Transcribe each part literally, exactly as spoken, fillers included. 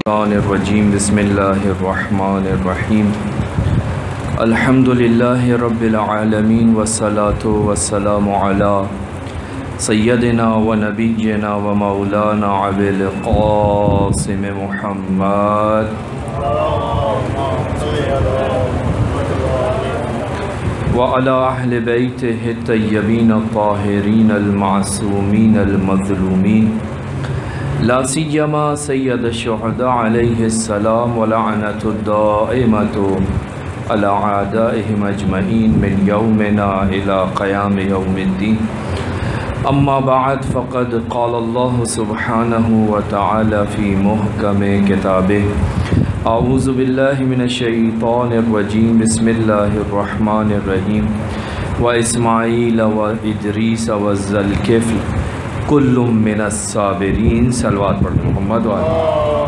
الرجیم بسم اللہ الرحمن الرحیم الحمدللہ رب العالمین والصلاة والسلام علی سیدنا و نبینا و مولانا ابی القاسم محمد وعلی اہل بیتہ الطیبین الطاہرین المعصومین المظلومین لا سیما سید الشہداء علیہ السلام ولعنت الدائمۃ علی اعدائہم اجمعین من یومنا الی قیام یوم الدین اما بعد فقد قال اللہ سبحانہ وتعالی فی محکم کتابہ اعوذ باللہ من الشیطان الرجیم بسم اللہ الرحمن الرحیم واسماعیل وادریس وذوالکفل کل من الصابرین صلوات پڑھ محمد وعلیہ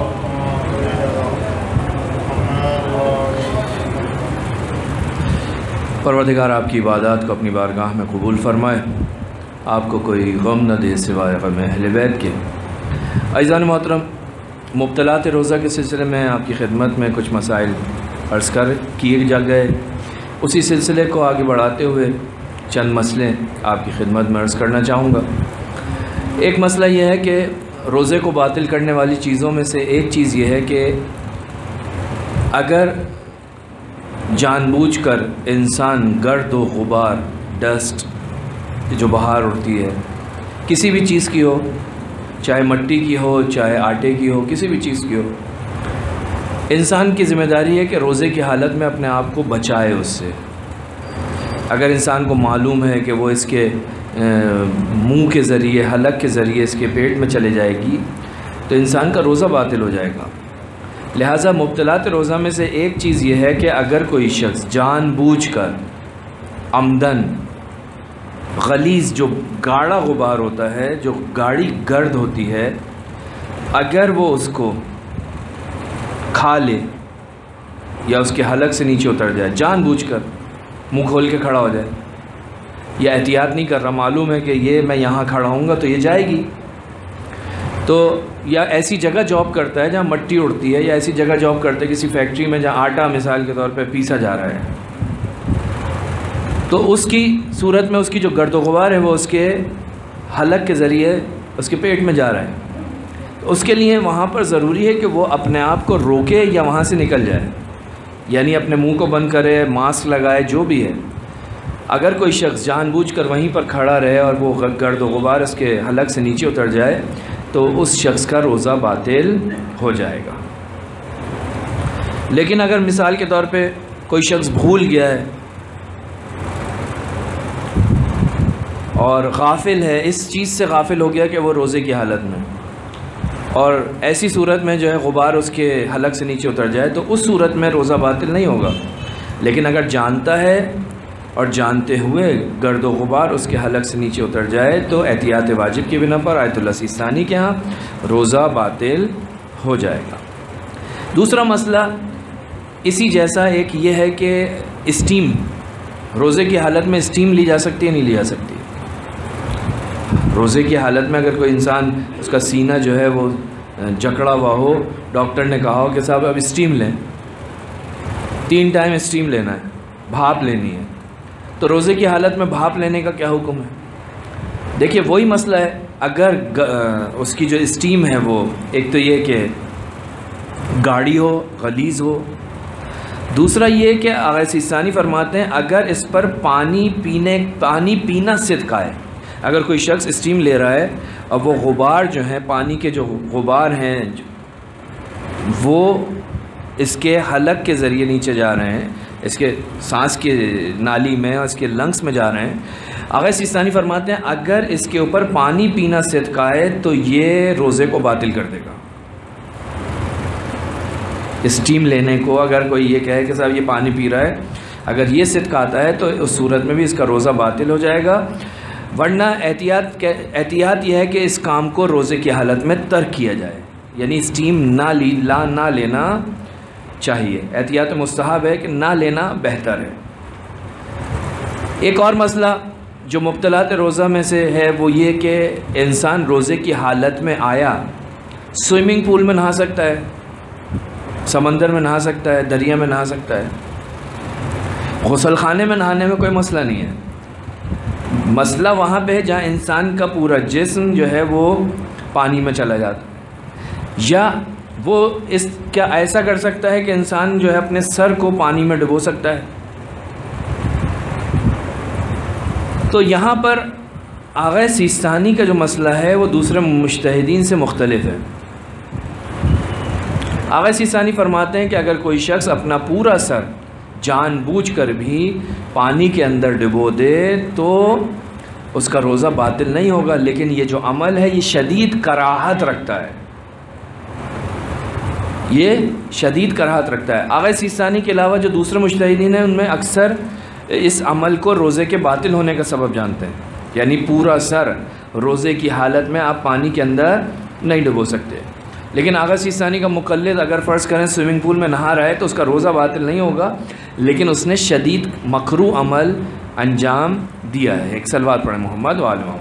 پروردگار آپ کی عبادات کو اپنی بارگاہ میں قبول فرمائے، آپ کو کوئی غم نہ دے سوائے غم اہل بیت کے۔ عزیزان محترم، مبتلات روزہ کے سلسلے میں آپ کی خدمت میں کچھ مسائل عرض کر کیے جا گئے، اسی سلسلے کو آگے بڑھاتے ہوئے چند مسئلے آپ کی خدمت میں عرض کرنا چاہوں گا۔ ایک مسئلہ یہ ہے کہ روزے کو باطل کرنے والی چیزوں میں سے ایک چیز یہ ہے کہ اگر جان بوجھ کر انسان گرد و غبار، ڈسٹ جو باہر اڑتی ہے کسی بھی چیز کی ہو، چاہے مٹی کی ہو، چاہے آٹے کی ہو، کسی بھی چیز کی ہو، انسان کی ذمہ داری ہے کہ روزے کی حالت میں اپنے آپ کو بچائے اس سے۔ اگر انسان کو معلوم ہے کہ وہ اس کے منہ کے ذریعے، حلق کے ذریعے اس کے پیٹ میں چلے جائے گی تو انسان کا روزہ باطل ہو جائے گا۔ لہٰذا مبتلات روزہ میں سے ایک چیز یہ ہے کہ اگر کوئی شخص جان بوجھ کر عمدن غلیظ، جو گاڑھا غبار ہوتا ہے، جو گاڑی گرد ہوتی ہے، اگر وہ اس کو کھا لے یا اس کے حلق سے نیچے اتر جائے، جان بوجھ کر منہ کھول کے کھڑا ہو جائے، یا احتیاط نہیں کر رہا، معلوم ہے کہ یہ میں یہاں کھڑا ہوں گا تو یہ جائے گی، تو یا ایسی جگہ جاب کرتا ہے جہاں مٹی اڑتی ہے، یا ایسی جگہ جاب کرتا ہے کسی فیکٹری میں جہاں آٹا مثال کے طور پہ پیسا جا رہا ہے، تو اس کی صورت میں اس کی جو گرد و غبار ہے وہ اس کے حلق کے ذریعے اس کے پیٹ میں جا رہا ہے، تو اس کے لیے وہاں پر ضروری ہے کہ وہ اپنے آپ کو روکے یا وہاں سے نکل جائے، یعنی اپنے منہ کو بند کرے، ماسک لگائے، جو بھی ہے۔ اگر کوئی شخص جان بوجھ کر وہیں پر کھڑا رہے اور وہ گرد و غبار اس کے حلق سے نیچے اتر جائے تو اس شخص کا روزہ باطل ہو جائے گا۔ لیکن اگر مثال کے طور پہ کوئی شخص بھول گیا ہے اور غافل ہے، اس چیز سے غافل ہو گیا کہ وہ روزے کی حالت میں، اور ایسی صورت میں جو ہے غبار اس کے حلق سے نیچے اتر جائے تو اس صورت میں روزہ باطل نہیں ہوگا۔ لیکن اگر جانتا ہے اور جانتے ہوئے گرد و غبار اس کے حلق سے نیچے اتر جائے تو احتیاط واجب کی بنا پر آیت اللہ سیستانی کے ہاں روزہ باطل ہو جائے گا۔ دوسرا مسئلہ اسی جیسا ایک یہ ہے کہ اسٹیم، روزے کی حالت میں اسٹیم لی جا سکتی ہے نہیں لی جا سکتی؟ روزے کی حالت میں اگر کوئی انسان، اس کا سینہ جو ہے وہ جکڑا ہوا ہو، ڈاکٹر نے کہا ہو کہ صاحب اب اسٹیم لیں، تین ٹائم اسٹیم لینا ہے، بھاپ لینی ہے، تو روزے کی حالت میں بھاپ لینے کا کیا حکم ہے؟ دیکھیے وہی مسئلہ ہے، اگر اس کی جو اسٹیم ہے وہ ایک تو یہ کہ گاڑی ہو، غلیظ ہو، دوسرا یہ کہ آغا سیستانی فرماتے ہیں اگر اس پر پانی پینے پانی پینا صدقہ ہے۔ اگر کوئی شخص اسٹیم لے رہا ہے اور وہ غبار جو ہیں، پانی کے جو غبار ہیں وہ اس کے حلق کے ذریعے نیچے جا رہے ہیں، اس کے سانس کی نالی میں اور اس کے لنگس میں جا رہے ہیں، آغا سیستانی فرماتے ہیں اگر اس کے اوپر پانی پینا صدقہ ہے تو یہ روزے کو باطل کر دے گا۔ اسٹیم لینے کو اگر کوئی یہ کہے کہ صاحب یہ پانی پی رہا ہے، اگر یہ صدقہ آتا ہے تو اس صورت میں بھی اس کا روزہ باطل ہو جائے گا، ورنہ احتیاط احتیاط یہ ہے کہ اس کام کو روزے کی حالت میں ترک کیا جائے، یعنی اسٹیم نہ لی لا نہ لینا چاہیے، احتیاط مستحب ہے کہ نہ لینا بہتر ہے۔ ایک اور مسئلہ جو مبتلات روزہ میں سے ہے وہ یہ کہ انسان روزے کی حالت میں آیا سوئمنگ پول میں نہا سکتا ہے، سمندر میں نہا سکتا ہے، دریا میں نہا سکتا ہے، غسل خانے میں نہانے میں کوئی مسئلہ نہیں ہے۔ مسئلہ وہاں پہ ہے جہاں انسان کا پورا جسم جو ہے وہ پانی میں چلا جاتا ہے، یا وہ اس کیا ایسا کر سکتا ہے کہ انسان جو ہے اپنے سر کو پانی میں ڈبو سکتا ہے۔ تو یہاں پر آغا سیستانی کا جو مسئلہ ہے وہ دوسرے مجتہدین سے مختلف ہے۔ آغا سیستانی فرماتے ہیں کہ اگر کوئی شخص اپنا پورا سر جان بوجھ کر بھی پانی کے اندر ڈبو دے تو اس کا روزہ باطل نہیں ہوگا، لیکن یہ جو عمل ہے یہ شدید کراہت رکھتا ہے، یہ شدید کراہت رکھتا ہے۔ آغا سیستانی کے علاوہ جو دوسرے مجتہدین ہیں ان میں اکثر اس عمل کو روزے کے باطل ہونے کا سبب جانتے ہیں، یعنی پورا سر روزے کی حالت میں آپ پانی کے اندر نہیں ڈبو سکتے۔ لیکن آغا سیستانی کا مقلد اگر فرض کریں سوئمنگ پول میں نہا رہا ہے تو اس کا روزہ باطل نہیں ہوگا، لیکن اس نے شدید مکروہ عمل انجام دیا ہے۔ ایک صلوات پڑھیں محمد و آل محمد۔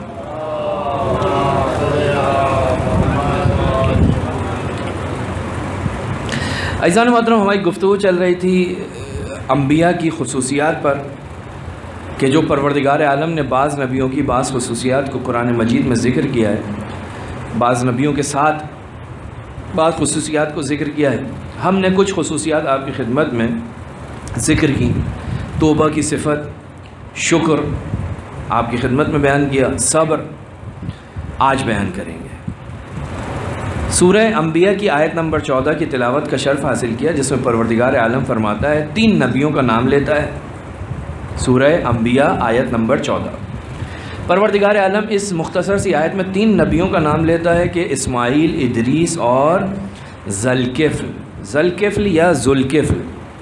عزیزان محترم، ہماری گفتگو چل رہی تھی انبیاء کی خصوصیات پر کہ جو پروردگار عالم نے بعض نبیوں کی بعض خصوصیات کو قرآن مجید میں ذکر کیا ہے، بعض نبیوں کے ساتھ بعض خصوصیات کو ذکر کیا ہے۔ ہم نے کچھ خصوصیات آپ کی خدمت میں ذکر کی، توبہ کی صفت، شکر آپ کی خدمت میں بیان کیا، صبر آج بیان کریں گے۔ سورہ انبیاء کی آیت نمبر چودہ کی تلاوت کا شرف حاصل کیا، جس میں پروردگار عالم فرماتا ہے، تین نبیوں کا نام لیتا ہے۔ سورہ انبیاء آیت نمبر چودہ، پروردگار عالم اس مختصر سی آیت میں تین نبیوں کا نام لیتا ہے کہ اسماعیل، ادریس اور ذوالکفل۔ ذوالکفل یا ذوالکفل،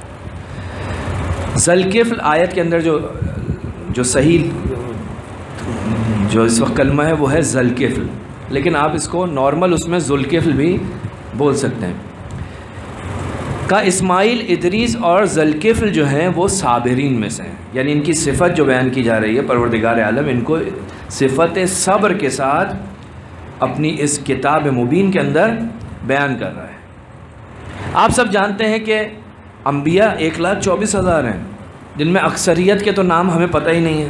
ذوالکفل آیت کے اندر جو جو صحیح جو اس وقت کلمہ ہے وہ ہے ذوالکفل، لیکن آپ اس کو نارمل اس میں ذوالکفل بھی بول سکتے ہیں۔ کا اسماعیل، ادریس اور ذوالکفل جو ہیں وہ صابرین میں سے ہیں، یعنی ان کی صفت جو بیان کی جا رہی ہے، پروردگار عالم ان کو صفت صبر کے ساتھ اپنی اس کتاب مبین کے اندر بیان کر رہا ہے۔ آپ سب جانتے ہیں کہ انبیاء ایک لاکھ چوبیس ہزار ہیں، جن میں اکثریت کے تو نام ہمیں پتہ ہی نہیں ہے،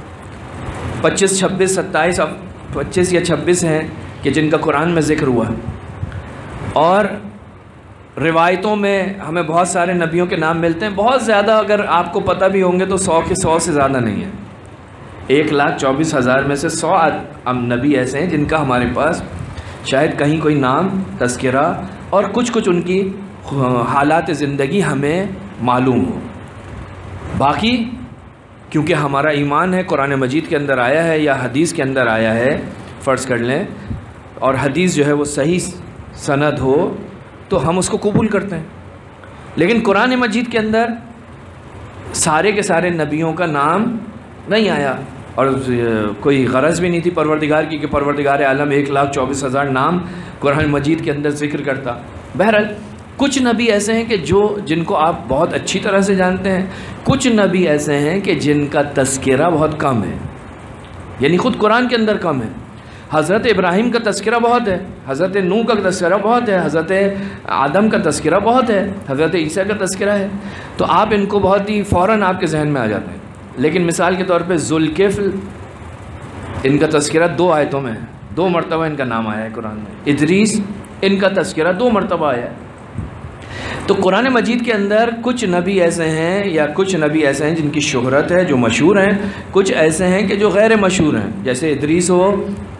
پچیس چھبیس ستائیس اب پچیس یا چھبیس ہیں کہ جن کا قرآن میں ذکر ہوا ہے، اور روایتوں میں ہمیں بہت سارے نبیوں کے نام ملتے ہیں، بہت زیادہ اگر آپ کو پتہ بھی ہوں گے تو سو کے سو سے زیادہ نہیں ہے۔ ایک لاکھ چوبیس ہزار میں سے سو نبی ایسے ہیں جن کا ہمارے پاس شاید کہیں کوئی نام، تذکرہ اور کچھ کچھ ان کی حالات زندگی ہمیں معلوم ہو۔ باقی کیونکہ ہمارا ایمان ہے قرآن مجید کے اندر آیا ہے یا حدیث کے اندر آیا ہے، فرض کر لیں، اور حدیث جو ہے وہ صحیح سند ہو تو ہم اس کو قبول کرتے ہیں، لیکن قرآن مجید کے اندر سارے کے سارے نبیوں کا نام نہیں آیا، اور کوئی غرض بھی نہیں تھی پروردگار کی کہ پروردگار عالم ایک لاکھ چوبیس ہزار نام قرآن مجید کے اندر ذکر کرتا۔ بہرحال کچھ نبی ایسے ہیں کہ جو جن کو آپ بہت اچھی طرح سے جانتے ہیں، کچھ نبی ایسے ہیں کہ جن کا تذکرہ بہت کم ہے، یعنی خود قرآن کے اندر کم ہے۔ حضرت ابراہیم کا تذکرہ بہت ہے، حضرت نوح کا تذکرہ بہت ہے، حضرت آدم کا تذکرہ بہت ہے، حضرت عیسیٰ کا تذکرہ ہے، تو آپ ان کو بہت ہی فوراً آپ کے ذہن میں آ جاتے ہیں۔ لیکن مثال کے طور پہ ذوالکفل، ان کا تذکرہ دو آیتوں میں ہے، دو مرتبہ ان کا نام آیا ہے قرآن میں۔ ادریس، ان کا تذکرہ دو مرتبہ آیا ہے۔ تو قرآن مجید کے اندر کچھ نبی ایسے ہیں یا کچھ نبی ایسے ہیں جن کی شہرت ہے، جو مشہور ہیں، کچھ ایسے ہیں کہ جو غیر مشہور ہیں، جیسے ادریس ہو،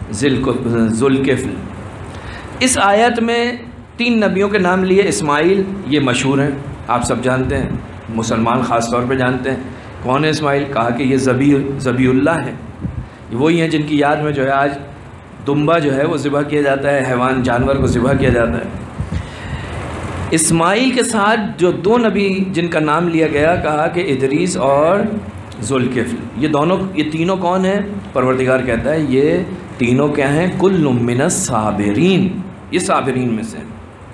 ذوالکفل۔ اس آیت میں تین نبیوں کے نام لیے۔ اسماعیل، یہ مشہور ہیں، آپ سب جانتے ہیں، مسلمان خاص طور پہ جانتے ہیں۔ کون ہے اسماعیل؟ کہا کہ یہ ذبی ذبی اللہ ہے، وہی ہیں جن کی یاد میں جو ہے آج دمبا جو ہے وہ ذبح کیا جاتا ہے، حیوان جانور کو ذبح کیا جاتا ہے۔ اسماعیل کے ساتھ جو دو نبی جن کا نام لیا گیا، کہا کہ ادریس اور ذوالکفل، یہ دونوں یہ تینوں کون ہیں؟ پروردگار کہتا ہے یہ تینوں کیا ہیں؟ کل من الصابرین، یہ صابرین میں سے۔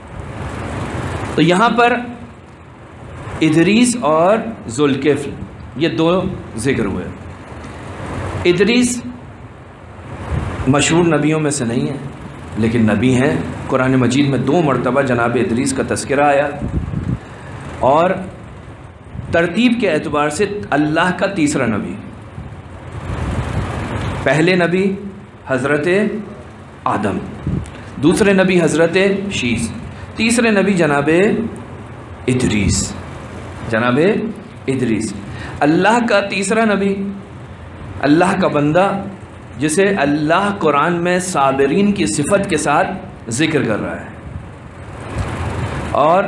تو یہاں پر ادریس اور ذوالکفل یہ دو ذکر ہوئے۔ ادریس مشہور نبیوں میں سے نہیں ہے، لیکن نبی ہیں۔ قرآن مجید میں دو مرتبہ جناب ادریس کا تذکرہ آیا۔ اور ترتیب کے اعتبار سے اللہ کا تیسرا نبی. پہلے نبی حضرت آدم، دوسرے نبی حضرت شیس، تیسرے نبی جناب ادریس. جناب ادریس اللہ کا تیسرا نبی، اللہ کا بندہ جسے اللہ قرآن میں صابرین کی صفت کے ساتھ ذکر کر رہا ہے. اور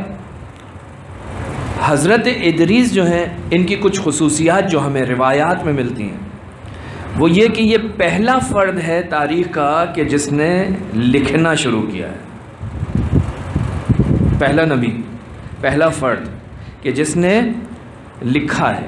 حضرت ادریس جو ہیں، ان کی کچھ خصوصیات جو ہمیں روایات میں ملتی ہیں وہ یہ کہ یہ پہلا فرد ہے تاریخ کا کہ جس نے لکھنا شروع کیا ہے. پہلا نبی، پہلا فرد کہ جس نے لکھا ہے.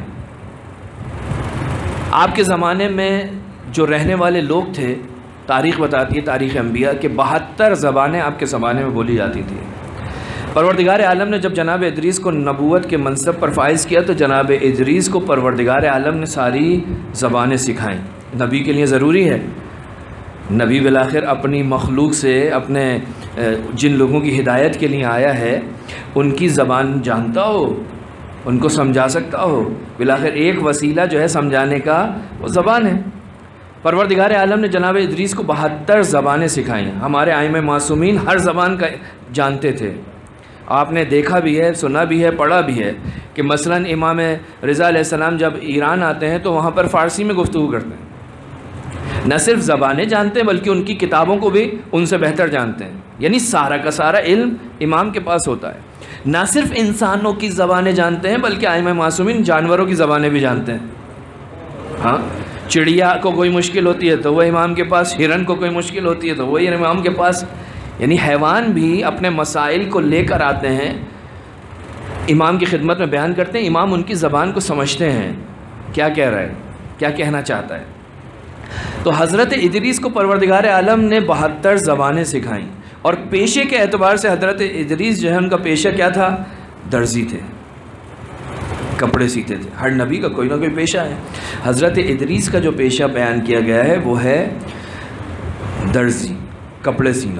آپ کے زمانے میں جو رہنے والے لوگ تھے، تاریخ بتاتی ہے، تاریخ انبیاء کہ بہتر زبانیں آپ کے زمانے میں بولی جاتی تھی. پروردگار عالم نے جب جناب ادریس کو نبوت کے منصب پر فائز کیا تو جناب ادریس کو پروردگار عالم نے ساری زبانیں سکھائیں. نبی کے لیے ضروری ہے، نبی بالآخر اپنی مخلوق سے، اپنے جن لوگوں کی ہدایت کے لیے آیا ہے ان کی زبان جانتا ہو، ان کو سمجھا سکتا ہو. بالآخر ایک وسیلہ جو ہے سمجھانے کا وہ زبان ہے. پروردگار عالم نے جناب ادریس کو بہتر زبانیں سکھائیں. ہمارے ائمہ معصومین ہر زبان کا جانتے تھے. آپ نے دیکھا بھی ہے، سنا بھی ہے، پڑھا بھی ہے کہ مثلا امام رضا علیہ السلام جب ایران آتے ہیں تو وہاں پر فارسی میں گفتگو کرتے ہیں. نہ صرف زبانیں جانتے ہیں بلکہ ان کی کتابوں کو بھی ان سے بہتر جانتے ہیں. یعنی سارا کا سارا علم امام کے پاس ہوتا ہے. نہ صرف انسانوں کی زبانیں جانتے ہیں بلکہ ائمہ معصومین جانوروں کی زبانیں بھی جانتے ہیں. ہاں، چڑیا کو کوئی مشکل ہوتی ہے تو وہ امام کے پاس، ہرن کو کوئی مشکل ہوتی ہے تو وہ امام کے پاس. یعنی حیوان بھی اپنے مسائل کو لے کر آتے ہیں، امام کی خدمت میں بیان کرتے ہیں. امام ان کی زبان کو سمجھتے ہیں، کیا کہہ رہا ہے، کیا کہنا چاہتا ہے. تو حضرت ادریس کو پروردگار عالم نے بہتر زبانیں سکھائیں. اور پیشے کے اعتبار سے حضرت ادریس جو ہے ان کا پیشہ کیا تھا؟ درزی تھے، کپڑے سیتے تھے. ہر نبی کا کوئی نہ کوئی پیشہ ہے. حضرت ادریس کا جو پیشہ بیان کیا گیا ہے وہ ہے درزی، کپڑے سینا.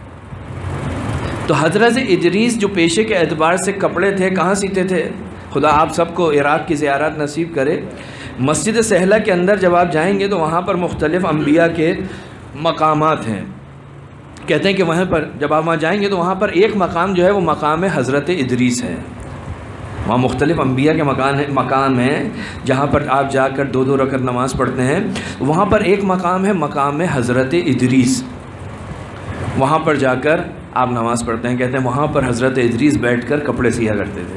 تو حضرت ادریس جو پیشے کے اعتبار سے کپڑے تھے، کہاں سیتے تھے؟ خدا آپ سب کو عراق کی زیارت نصیب کرے. مسجد سہلہ کے اندر جب آپ جائیں گے تو وہاں پر مختلف انبیاء کے مقامات ہیں. کہتے ہیں کہ وہاں پر جب آپ وہاں جائیں گے تو وہاں پر ایک مقام جو ہے وہ مقام حضرت ادریس ہے. وہاں مختلف انبیاء کے مکان ہے مقام ہیں جہاں پر آپ جا کر دو دو رکعت نماز پڑھتے ہیں. وہاں پر ایک مقام ہے مقام حضرت ادریس، وہاں پر جا کر آپ نماز پڑھتے ہیں. کہتے ہیں وہاں پر حضرت ادریس بیٹھ کر کپڑے سیا کرتے تھے.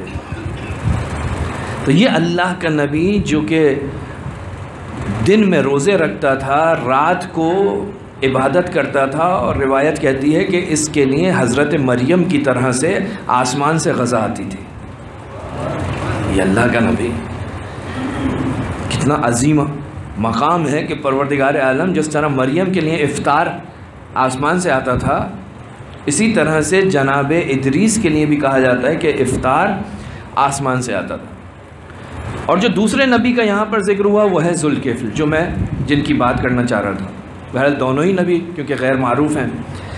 تو یہ اللہ کا نبی جو کہ دن میں روزے رکھتا تھا، رات کو عبادت کرتا تھا، اور روایت کہتی ہے کہ اس کے لیے حضرت مریم کی طرح سے آسمان سے غذا آتی تھی. یہ اللہ کا نبی کتنا عظیم مقام ہے کہ پروردگار عالم جس طرح مریم کے لیے افطار آسمان سے آتا تھا، اسی طرح سے جناب ادریس کے لیے بھی کہا جاتا ہے کہ افطار آسمان سے آتا تھا. اور جو دوسرے نبی کا یہاں پر ذکر ہوا وہ ہے ذوالکفل، جو میں جن کی بات کرنا چاہ رہا تھا. بہرحال دونوں ہی نبی کیونکہ غیر معروف ہیں.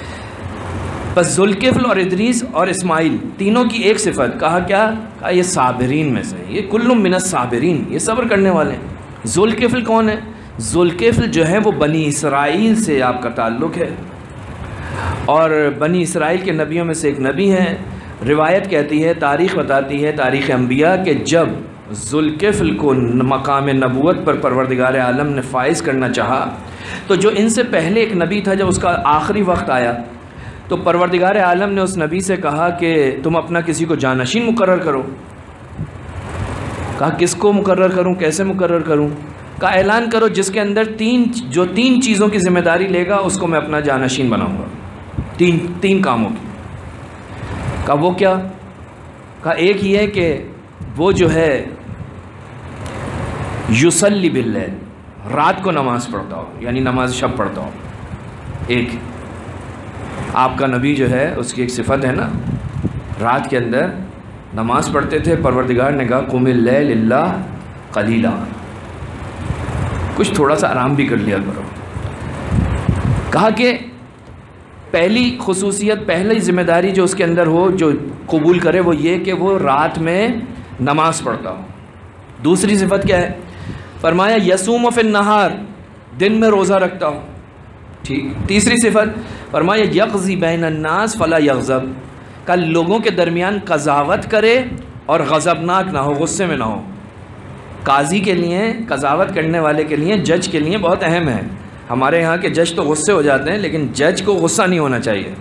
بس ذوالکفل اور ادریس اور اسماعیل تینوں کی ایک صفت کہا، کیا کہا؟ یہ صابرین میں سے، یہ کل من الصابرین، یہ صبر کرنے والے ہیں. ذوالکفل کون ہے؟ ذوالکفل جو ہے وہ بنی اسرائیل سے آپ کا تعلق ہے، اور بنی اسرائیل کے نبیوں میں سے ایک نبی ہیں. روایت کہتی ہے، تاریخ بتاتی ہے، تاریخ انبیاء کہ جب ذوالکفل کو مقام نبوت پر پروردگار عالم نے فائز کرنا چاہا تو جو ان سے پہلے ایک نبی تھا، جب اس کا آخری وقت آیا تو پروردگار عالم نے اس نبی سے کہا کہ تم اپنا کسی کو جانشین مقرر کرو. کہا کس کو مقرر کروں، کیسے مقرر کروں؟ کہا اعلان کرو جس کے اندر تین جو تین چیزوں کی ذمہ داری لے گا اس کو میں اپنا جانشین بناؤں گا. تین تین کاموں کی. کہا وہ کیا؟ کہا ایک یہ ہے کہ وہ جو ہے یصلی باللیل، رات کو نماز پڑھتا ہو، یعنی نماز شب پڑھتا ہو. ایک آپ کا نبی جو ہے اس کی ایک صفت ہے نا، رات کے اندر نماز پڑھتے تھے. پروردگار نے کہا قم اللیل الا قلیلا، کچھ تھوڑا سا آرام بھی کر لیا کرو. کہا کہ پہلی خصوصیت، پہلی ذمہ داری جو اس کے اندر ہو، جو قبول کرے، وہ یہ کہ وہ رات میں نماز پڑھتا ہو۔ دوسری صفت کیا ہے؟ فرمایا یصوم فی النہار، دن میں روزہ رکھتا ہو، ٹھیک۔ تیسری صفت فرمایا یقضی بین الناس فلا یغضب، کل لوگوں کے درمیان قضاوت کرے اور غضبناک نہ ہو، غصے میں نہ ہو۔ قاضی کے لیے، قضاوت کرنے والے کے لیے، جج کے لیے بہت اہم ہے۔ ہمارے یہاں کے جج تو غصے ہو جاتے ہیں، لیکن جج کو غصہ نہیں ہونا چاہیے۔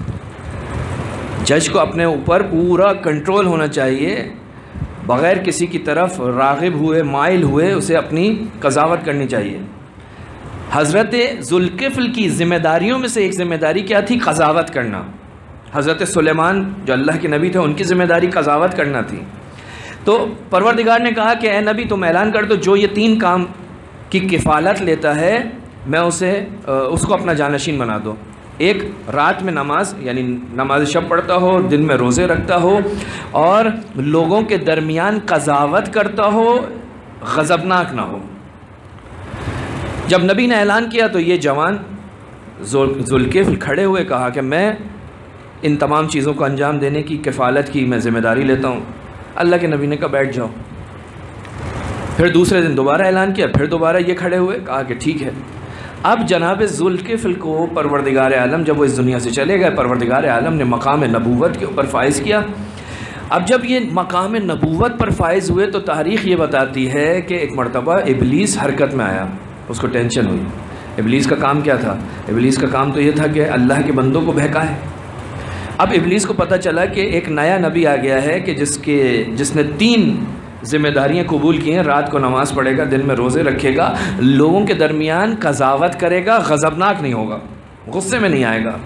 جج کو اپنے اوپر پورا کنٹرول ہونا چاہیے، بغیر کسی کی طرف راغب ہوئے، مائل ہوئے اسے اپنی قضاوت کرنی چاہیے۔ حضرت ذوالکفل کی ذمہ داریوں میں سے ایک ذمہ داری کیا تھی؟ قضاوت کرنا۔ حضرت سلیمان جو اللہ کے نبی تھے، ان کی ذمہ داری قضاوت کرنا تھی۔ تو پروردگار نے کہا کہ اے نبی تم اعلان کر دو، جو یہ تین کام کی کفالت لیتا ہے میں اسے اس کو اپنا جانشین بنا دو۔ ایک، رات میں نماز یعنی نماز شب پڑھتا ہو، دن میں روزے رکھتا ہو، اور لوگوں کے درمیان قضاوت کرتا ہو، غضبناک نہ ہو۔ جب نبی نے اعلان کیا تو یہ جوان ذوالکفل کھڑے ہوئے، کہا کہ میں ان تمام چیزوں کو انجام دینے کی کفالت کی میں ذمہ داری لیتا ہوں۔ اللہ کے نبی نے کہا بیٹھ جاؤ۔ پھر دوسرے دن دوبارہ اعلان کیا، پھر دوبارہ یہ کھڑے ہوئے، کہا کہ ٹھیک ہے۔ اب جناب ذوالکفل کو پروردگار عالم جب وہ اس دنیا سے چلے گئے، پروردگار عالم نے مقام نبوت کے اوپر فائز کیا۔ اب جب یہ مقام نبوت پر فائز ہوئے تو تاریخ یہ بتاتی ہے کہ ایک مرتبہ ابلیس حرکت میں آیا، اس کو ٹینشن ہوئی۔ ابلیس کا کام کیا تھا؟ ابلیس کا کام تو یہ تھا کہ اللہ کے بندوں کو بہکائے۔ اب ابلیس کو پتہ چلا کہ ایک نیا نبی آ گیا ہے کہ جس کے جس نے تین ذمہ داریاں قبول کی ہیں، رات کو نماز پڑھے گا، دن میں روزے رکھے گا، لوگوں کے درمیان قضاوت کرے گا، غضبناک نہیں ہوگا، غصے میں نہیں آئے گا۔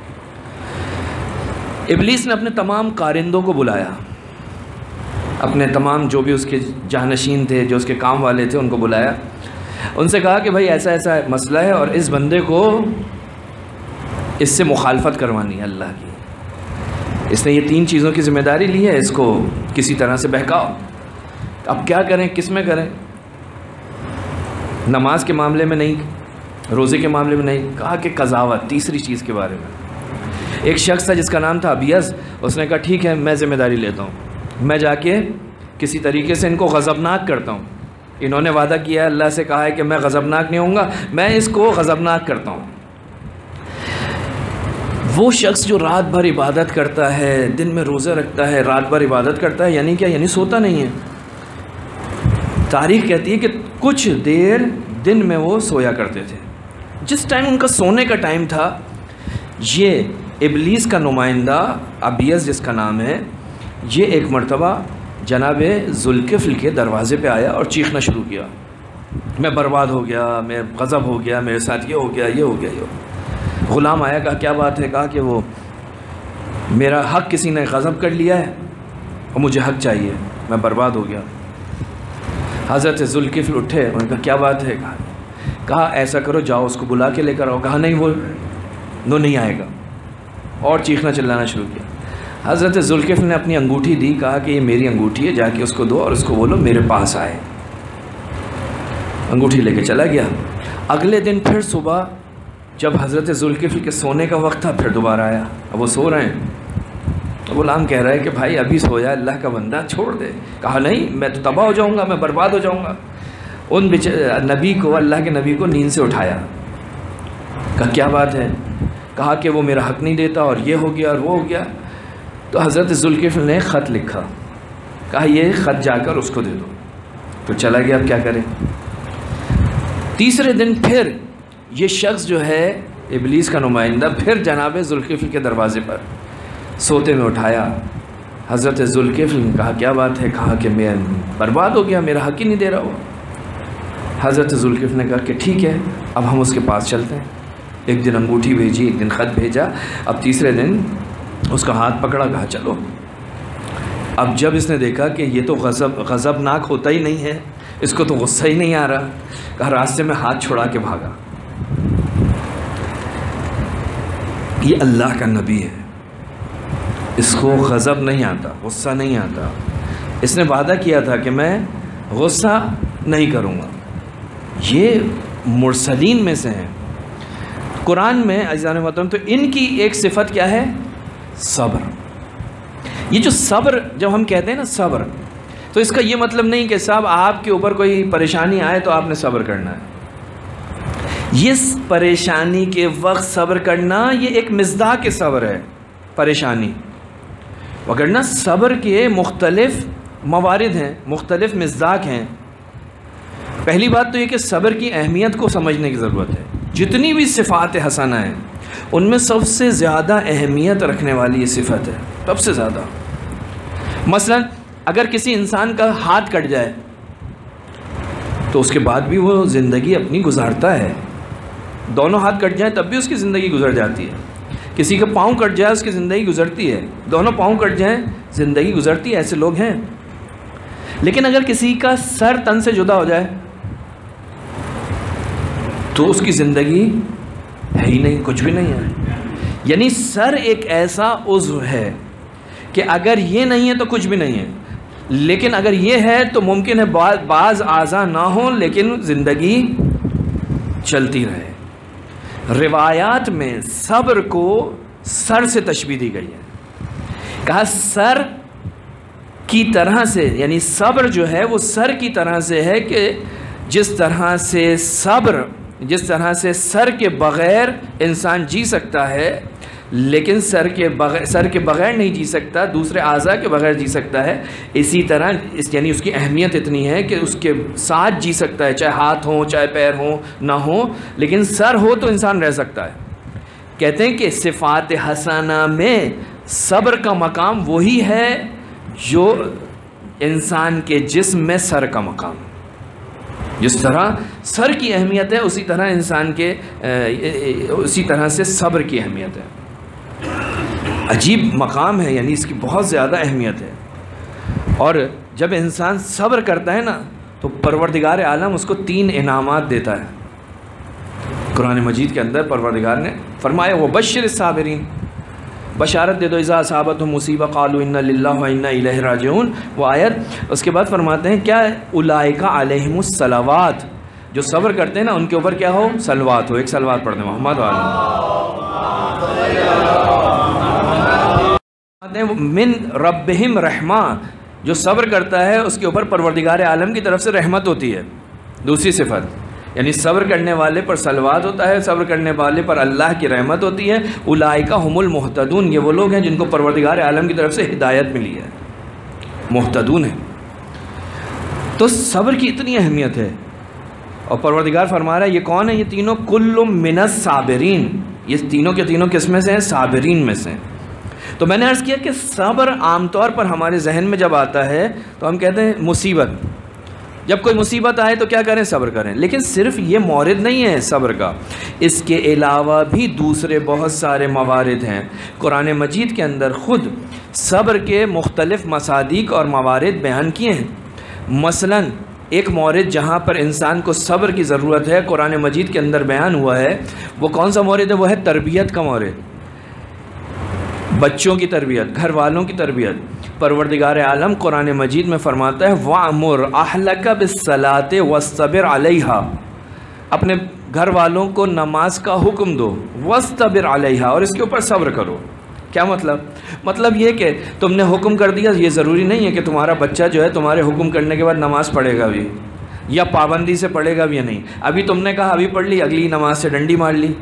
ابلیس نے اپنے تمام کارندوں کو بلایا، اپنے تمام جو بھی اس کے جانشین تھے، جو اس کے کام والے تھے، ان کو بلایا۔ ان سے کہا کہ بھائی ایسا ایسا مسئلہ ہے اور اس بندے کو اس سے مخالفت کروانی ہے اللہ کی، اس نے یہ تین چیزوں کی ذمہ داری لی ہے، اس کو کسی طرح سے بہکاؤ۔ اب کیا کریں، کس میں کریں؟ نماز کے معاملے میں نہیں، روزے کے معاملے میں نہیں، کہا کہ قضاوت، تیسری چیز کے بارے میں۔ ایک شخص تھا جس کا نام تھا ابیض، اس نے کہا ٹھیک ہے میں ذمہ داری لیتا ہوں، میں جا کے کسی طریقے سے ان کو غضبناک کرتا ہوں۔ انہوں نے وعدہ کیا ہے، اللہ سے کہا ہے کہ میں غضبناک نہیں ہوں گا، میں اس کو غضبناک کرتا ہوں۔ وہ شخص جو رات بھر عبادت کرتا ہے، دن میں روزہ رکھتا ہے، رات بھر عبادت کرتا ہے، یعنی کیا؟ یعنی سوتا نہیں ہے۔ تاریخ کہتی ہے کہ کچھ دیر دن میں وہ سویا کرتے تھے۔ جس ٹائم ان کا سونے کا ٹائم تھا، یہ ابلیس کا نمائندہ ابیض جس کا نام ہے، یہ ایک مرتبہ جناب ذوالکفل کے دروازے پہ آیا اور چیخنا شروع کیا، میں برباد ہو گیا، میں غضب ہو گیا، میرے ساتھ یہ ہو گیا، یہ ہو گیا، یہ ہو گیا۔ غلام آیا، کہا کیا بات ہے؟ کہا کہ وہ میرا حق کسی نے غصب کر لیا ہے اور مجھے حق چاہیے، میں برباد ہو گیا۔ حضرت ذوالکفل اٹھے، انہوں نے کہا کیا بات ہے؟ کہا کہا ایسا کرو، جاؤ اس کو بلا کے لے کر آؤ۔ کہا نہیں، وہ نو نہیں آئے گا، اور چیخنا چلانا شروع کیا۔ حضرت ذوالکفل نے اپنی انگوٹھی دی، کہا کہ یہ میری انگوٹھی ہے، جا کے اس کو دو اور اس کو بولو میرے پاس آئے۔ انگوٹھی لے کے چلا گیا۔ اگلے دن پھر صبح جب حضرت ذوالکفل کے سونے کا وقت تھا، پھر دوبارہ آیا، اب وہ سو رہے ہیں۔ غلام کہہ رہا ہے کہ بھائی ابھی سویا، اللہ کا بندہ چھوڑ دے۔ کہا نہیں، میں تو تباہ ہو جاؤں گا، میں برباد ہو جاؤں گا۔ ان نبی کو، اللہ کے نبی کو نیند سے اٹھایا، کہا کیا بات ہے؟ کہا کہ وہ میرا حق نہیں دیتا اور یہ ہو گیا اور وہ ہو گیا۔ تو حضرت ذوالکفل نے خط لکھا، کہا یہ خط جا کر اس کو دے دو۔ تو چلا گیا، اب کیا کرے؟ تیسرے دن پھر یہ شخص جو ہے ابلیس کا نمائندہ پھر جناب ذوالکفل کے دروازے پر سوتے میں اٹھایا۔ حضرت ذوالکفل نے کہا کیا بات ہے؟ کہا کہ میں برباد ہو گیا، میرا حق ہی نہیں دے رہا ہو۔ حضرت ذوالکفل نے کہا کہ ٹھیک ہے، اب ہم اس کے پاس چلتے ہیں۔ ایک دن انگوٹھی بھیجی، ایک دن خط بھیجا، اب تیسرے دن اس کا ہاتھ پکڑا، کہا چلو۔ اب جب اس نے دیکھا کہ یہ تو غضب غضبناک ہوتا ہی نہیں ہے، اس کو تو غصہ ہی نہیں آ رہا، کہا راستے میں ہاتھ چھڑا کے بھاگا۔ یہ اللہ کا نبی ہے، اس کو غضب نہیں آتا، غصہ نہیں آتا۔ اس نے وعدہ کیا تھا کہ میں غصہ نہیں کروں گا۔ یہ مرسلین میں سے ہیں، قرآن میں عزیزان محترم تو ان کی ایک صفت کیا ہے؟ صبر۔ یہ جو صبر جب ہم کہتے ہیں نا صبر، تو اس کا یہ مطلب نہیں کہ صاحب آپ کے اوپر کوئی پریشانی آئے تو آپ نے صبر کرنا ہے۔ یہ پریشانی کے وقت صبر کرنا یہ ایک مصداق صبر ہے، پریشانی، وگرنہ صبر کے مختلف موارد ہیں، مختلف مصداق ہیں۔ پہلی بات تو یہ کہ صبر کی اہمیت کو سمجھنے کی ضرورت ہے۔ جتنی بھی صفات حسنہ ہیں ان میں سب سے زیادہ اہمیت رکھنے والی یہ صفت ہے، سب سے زیادہ۔ مثلا اگر کسی انسان کا ہاتھ کٹ جائے تو اس کے بعد بھی وہ زندگی اپنی گزارتا ہے، دونوں ہاتھ کٹ جائیں تب بھی اس کی زندگی گزر جاتی ہے۔ کسی کا پاؤں کٹ جائے اس کی زندگی گزرتی ہے، دونوں پاؤں کٹ جائیں زندگی گزرتی ہے، ایسے لوگ ہیں۔ لیکن اگر کسی کا سر تن سے جدا ہو جائے تو اس کی زندگی ہے ہی نہیں، کچھ بھی نہیں ہے۔ یعنی سر ایک ایسا عضو ہے کہ اگر یہ نہیں ہے تو کچھ بھی نہیں ہے، لیکن اگر یہ ہے تو ممکن ہے بعض اعضاء نہ ہوں لیکن زندگی چلتی رہے۔ روایات میں صبر کو سر سے تشبیہ دی گئی ہے، کہا سر کی طرح سے، یعنی صبر جو ہے وہ سر کی طرح سے ہے کہ جس طرح سے صبر جس طرح سے سر کے بغیر انسان جی سکتا ہے لیکن سر کے بغیر سر کے بغیر نہیں جی سکتا، دوسرے اعضاء کے بغیر جی سکتا ہے، اسی طرح اس یعنی اس کی اہمیت اتنی ہے کہ اس کے ساتھ جی سکتا ہے، چاہے ہاتھ ہوں چاہے پیر ہوں نہ ہوں، لیکن سر ہو تو انسان رہ سکتا ہے۔ کہتے ہیں کہ صفات حسنہ میں صبر کا مقام وہی ہے جو انسان کے جسم میں سر کا مقام، جس طرح سر کی اہمیت ہے اسی طرح انسان کے اسی طرح سے صبر کی اہمیت ہے۔ عجیب مقام ہے، یعنی اس کی بہت زیادہ اہمیت ہے۔ اور جب انسان صبر کرتا ہے نا تو پروردگار عالم اس کو تین انعامات دیتا ہے۔ قرآن مجید کے اندر پروردگار نے فرمایا وَبَشِّرِ الصَّابِرِينَ، بشارت دے دو اذا اصابتہم مصیبہ قالوا انا للہ و انا الیہ راجعون۔ وہ آیت اس کے بعد فرماتے ہیں کیا اولئک علیہم الصلوات، جو صبر کرتے ہیں نا ان کے اوپر کیا ہو؟ صلوات ہو۔ ایک صلوات پڑھتے ہیں محمد من ربہم رحمہ، جو صبر کرتا ہے اس کے اوپر پروردگار عالم کی طرف سے رحمت ہوتی ہے۔ دوسری صفت یعنی صبر کرنے والے پر صلوات ہوتا ہے، صبر کرنے والے پر اللہ کی رحمت ہوتی ہے۔ اولئک هم المہتدون، یہ وہ لوگ ہیں جن کو پروردگار عالم کی طرف سے ہدایت ملی ہے، مہتدون ہیں۔ تو صبر کی اتنی اہمیت ہے، اور پروردگار فرما رہا ہے یہ کون ہے؟ یہ تینوں کل من الصابرین، یہ تینوں کے تینوں کس میں سے ہیں؟ صابرین میں سے ہیں۔ تو میں نے عرض کیا کہ صبر عام طور پر ہمارے ذہن میں جب آتا ہے تو ہم کہتے ہیں مصیبت، جب کوئی مصیبت آئے تو کیا کریں؟ صبر کریں۔ لیکن صرف یہ مورد نہیں ہے صبر کا، اس کے علاوہ بھی دوسرے بہت سارے موارد ہیں۔ قرآن مجید کے اندر خود صبر کے مختلف مصادیق اور موارد بیان کیے ہیں۔ مثلا ایک مورد جہاں پر انسان کو صبر کی ضرورت ہے قرآن مجید کے اندر بیان ہوا ہے، وہ کون سا مورد ہے؟ وہ ہے تربیت کا مورد، بچوں کی تربیت، گھر والوں کی تربیت۔ پروردگار عالم قرآن مجید میں فرماتا ہے وَأْمُرْ أَهْلَكَ بِالصَّلَاةِ وَاسْتَبِرْ عَلَيْهَا، اپنے گھر والوں کو نماز کا حکم دو، وَاسْتَبِرْ عَلَيْهَا، اور اس کے اوپر صبر کرو۔ کیا مطلب؟ مطلب یہ کہ تم نے حکم کر دیا، یہ ضروری نہیں ہے کہ تمہارا بچہ جو ہے تمہارے حکم کرنے کے بعد نماز پڑھے گا بھی، یا پابندی سے پڑھے گا بھی یا نہیں۔ ابھی تم نے کہا ابھی پڑھ لی، اگلی نماز سے ڈنڈی مار لی،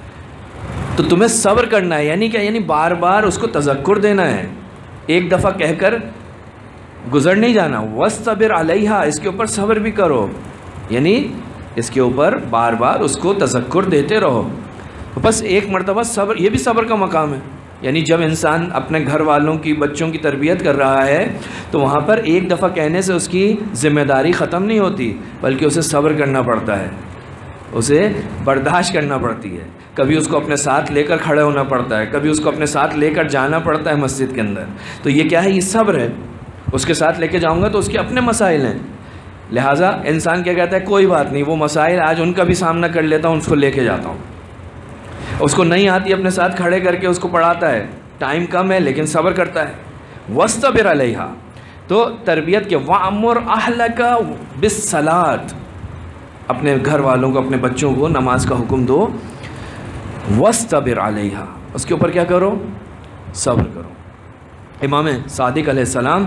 تو تمہیں صبر کرنا ہے۔ یعنی کیا؟ یعنی بار بار اس کو تذکر دینا ہے، ایک دفعہ کہہ کر گزر نہیں جانا۔ وَاسْتَبِرْ عَلَيْهَا، اس کے اوپر صبر بھی کرو، یعنی اس کے اوپر بار بار اس کو تذکر دیتے رہو۔ تو بس ایک مرتبہ صبر، یہ بھی صبر کا مقام ہے۔ یعنی جب انسان اپنے گھر والوں کی، بچوں کی تربیت کر رہا ہے تو وہاں پر ایک دفعہ کہنے سے اس کی ذمہ داری ختم نہیں ہوتی، بلکہ اسے صبر کرنا پڑتا ہے، اسے برداشت کرنا پڑتی ہے۔ کبھی اس کو اپنے ساتھ لے کر کھڑے ہونا پڑتا ہے، کبھی اس کو اپنے ساتھ لے کر جانا پڑتا ہے مسجد کے اندر۔ تو یہ کیا ہے؟ یہ صبر ہے۔ اس کے ساتھ لے کے جاؤں گا تو اس کے اپنے مسائل ہیں، لہٰذا انسان کیا کہتا ہے کوئی بات نہیں، وہ مسائل آج ان کا بھی سامنا کر لیتا ہوں، اس کو لے کے جاتا ہوں۔ اس کو نہیں آتی اپنے ساتھ کھڑے کر کے اس کو پڑھاتا ہے، ٹائم کم ہے لیکن صبر کرتا ہے۔ وَاسْتَبِرْ عَلَيْهَا، تو تربیت کے وَأْمُرْ أَهْلَكَ بِالصَّلَاةِ، اپنے گھر والوں کو، اپنے بچوں کو نماز کا حکم دو۔ وَاسْتَبِرْ عَلَيْهَا، اس کے اوپر کیا کرو؟ صبر کرو۔ امام صادق علیہ السلام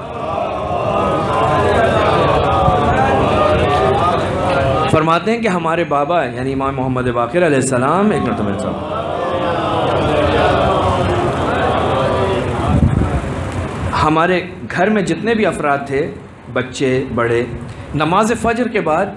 فرماتے ہیں کہ ہمارے بابا یعنی امام محمد باقر علیہ السلام، ایک مرتبہ صاحب، ہمارے گھر میں جتنے بھی افراد تھے، بچے بڑے، نماز فجر کے بعد